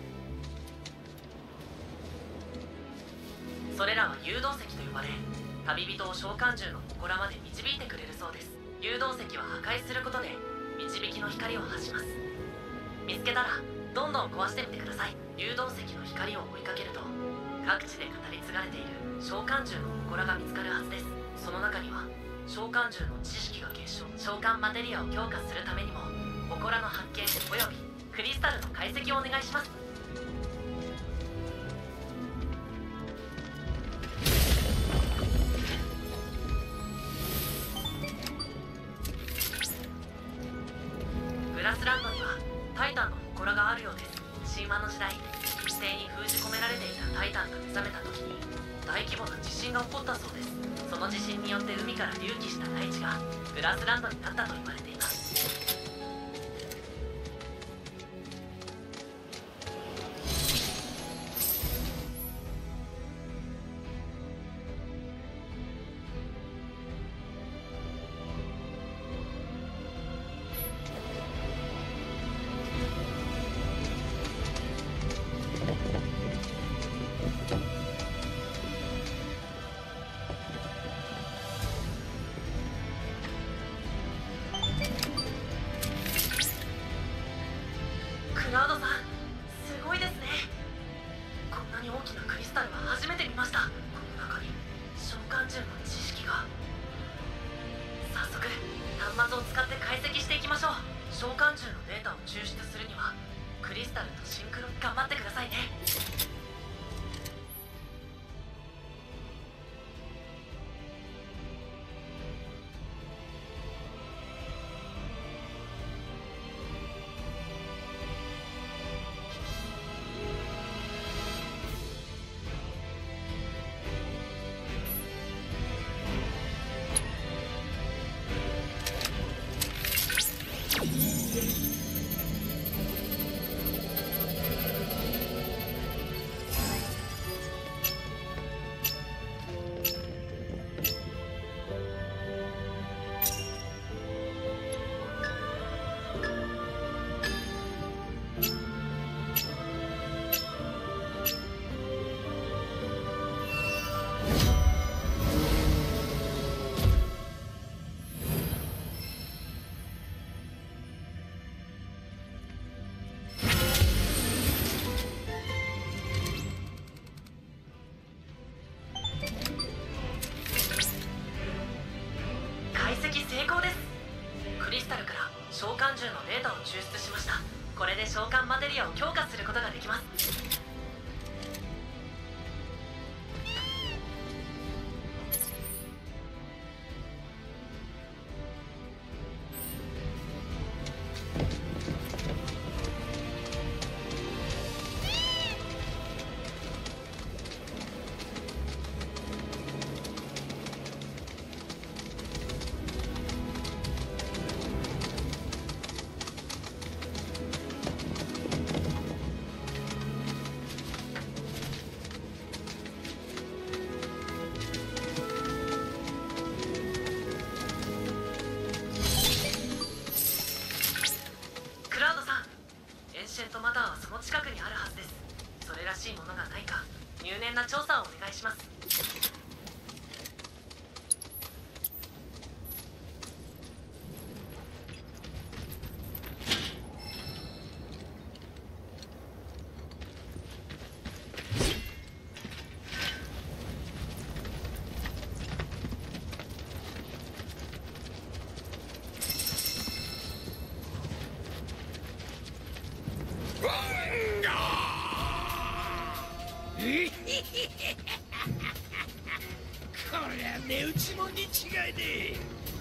それらは誘導石と呼ばれ、旅人を召喚獣の祠まで導いてくれるそうです。誘導石は破壊することで導きの光を発します。見つけたらどんどん壊してみてください。誘導石の光を追いかけると各地で語り継がれている召喚獣の祠が見つかるはずです。その中には召喚獣の知識が結晶、召喚マテリアを強化するためにも祠の発見およびクリスタルの解析をお願いします。グラスランドにはタイタンの祠があるようです。神話の時代、地底に封じ込められていたタイタンが目覚めた時に大規模な地震が起こったそうです。その地震によって海から隆起した大地がグラスランドになったと言われています。クラウドさん、すごいですね。こんなに大きなクリスタルは初めて見ました。この中に召喚獣の知識が。早速端末を使って解析していきましょう。召喚獣のデータを抽出するにはクリスタルとシンクロ。頑張ってくださいね。成功です。クリスタルから召喚獣のデータを抽出しました。これで召喚マテリアを強化することができます。マターはその近くにあるはずです。それらしいものがないか入念な調査をお願いします。 こりゃ値打ちもんに違いねえ。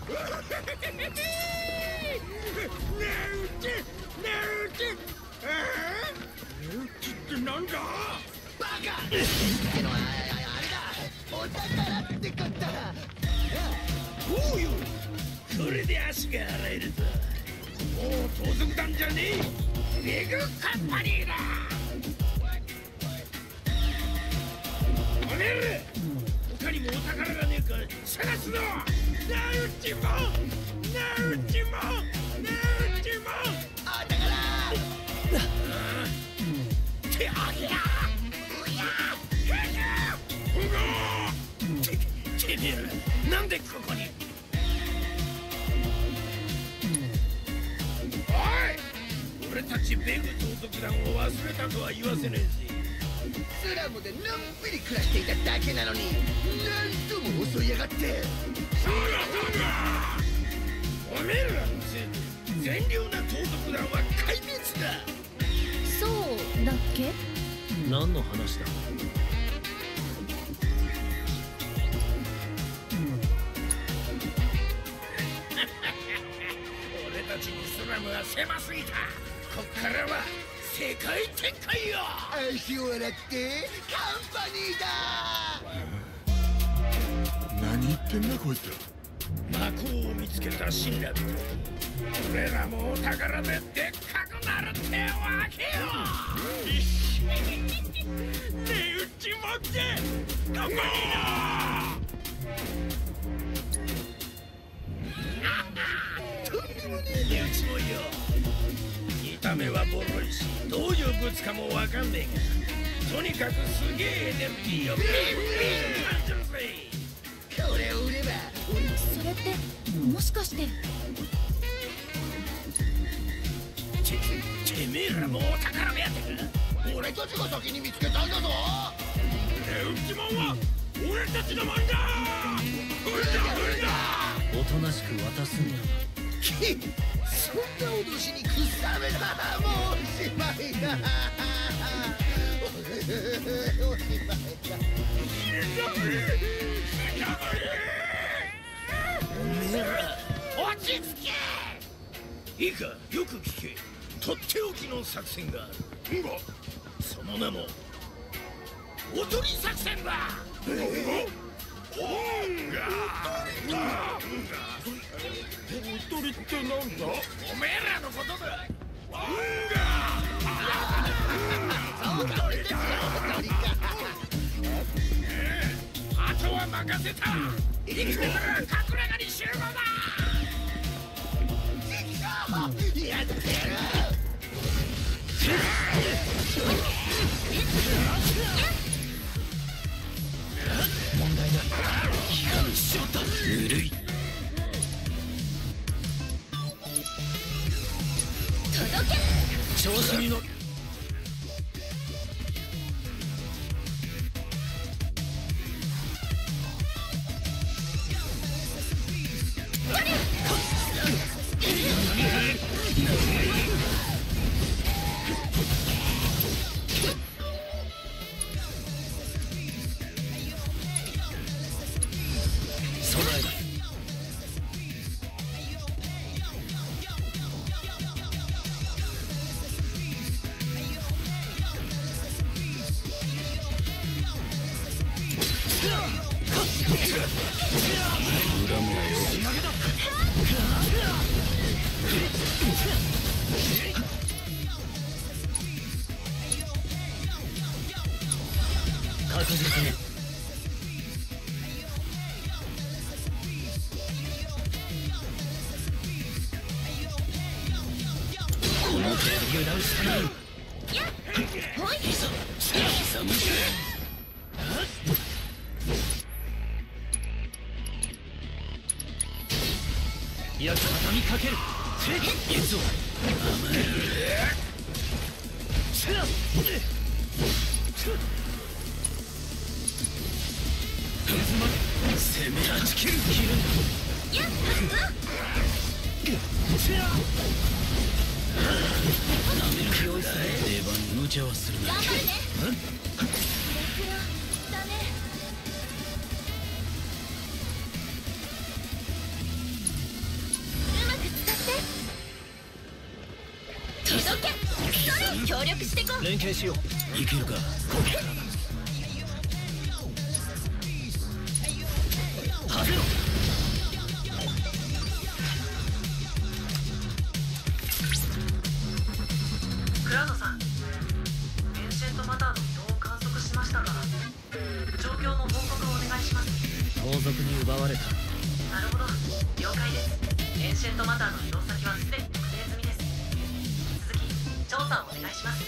値打ち値打ちああ値打ちってなんだバカってのはあれだお宝ってこったおうよこれで足が洗えるぞ。もう盗賊団じゃねえビッグカンパニーだ。おめえ他にもお宝がねえか探すの。なうちもなうちもなうちもお宝めえらなんでここに。おい、俺たちベグ盗賊団を忘れたとは言わせねえぜ。 スラムでのんびり暮らしていただけなのに何度も襲いやがって。 そうだそうだ、おめえらのせいで善良な盗賊団は壊滅だ。 そうだっけ？ 何の話だ？ 俺たちにスラムは狭すぎた。こっからは世界展開よ。 足を洗ってカンパニーだ。 何言ってんだこいつら。 魔法を見つけた神羅人、俺らもお宝ででっかくなるってわけよ。値打ち持ってどこにいな。とんでもねえ値打ちもよ。見た目はボロいしどういう物かもわかんねえが、とにかくすげえエネルギーをビンビン感じるぜ。 これを売ればそれってもしかしてててめえらもお宝目当てか。 俺たちが先に見つけたんだぞ。 値打ちもんは俺たちのもんだ。売るだ売るだ。 おとなしく渡すんだ。 きそんな脅しにくさめたらもうおしまいだ。おしまいだ。 おめえら落ち着け。いいか、よく聞け。とっておきの作戦がある。その名も踊り作戦だ。オンガ踊りってなんだ？おめえらのことだ。オンガ踊りだ。あとは任せた。生きてたら隠れ家に集合だ。 やってやる。 問題ない。しまった。ぬるい。 届け。 調子に乗る。確実に。この程度油断したない。 ほい。 刻む。いや、畳みかける。いつも甘える。攻め断ち切る。切るんだ。やっなめる気をする。出番に無茶はするな。 頑張るね。キラキラだね。うまく使って。届け。それ協力してこう。 連携しよう。いけるか。ここからだ。外れろ。 クラウドさん、エンシェントマターの移動を観測しましたが、状況の報告をお願いします。 盗賊に奪われた。 なるほど、了解です。エンシェントマターの移動先はすでに特定済みです。引き続き調査をお願いします。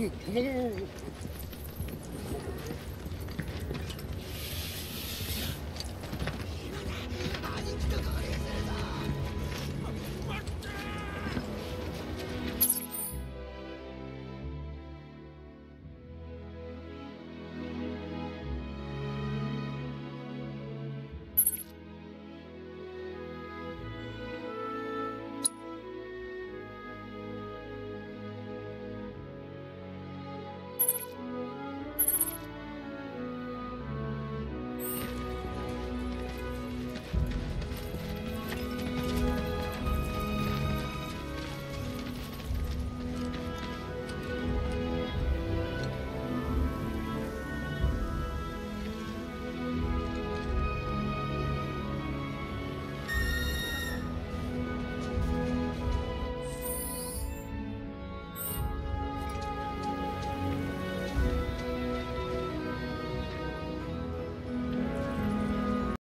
うん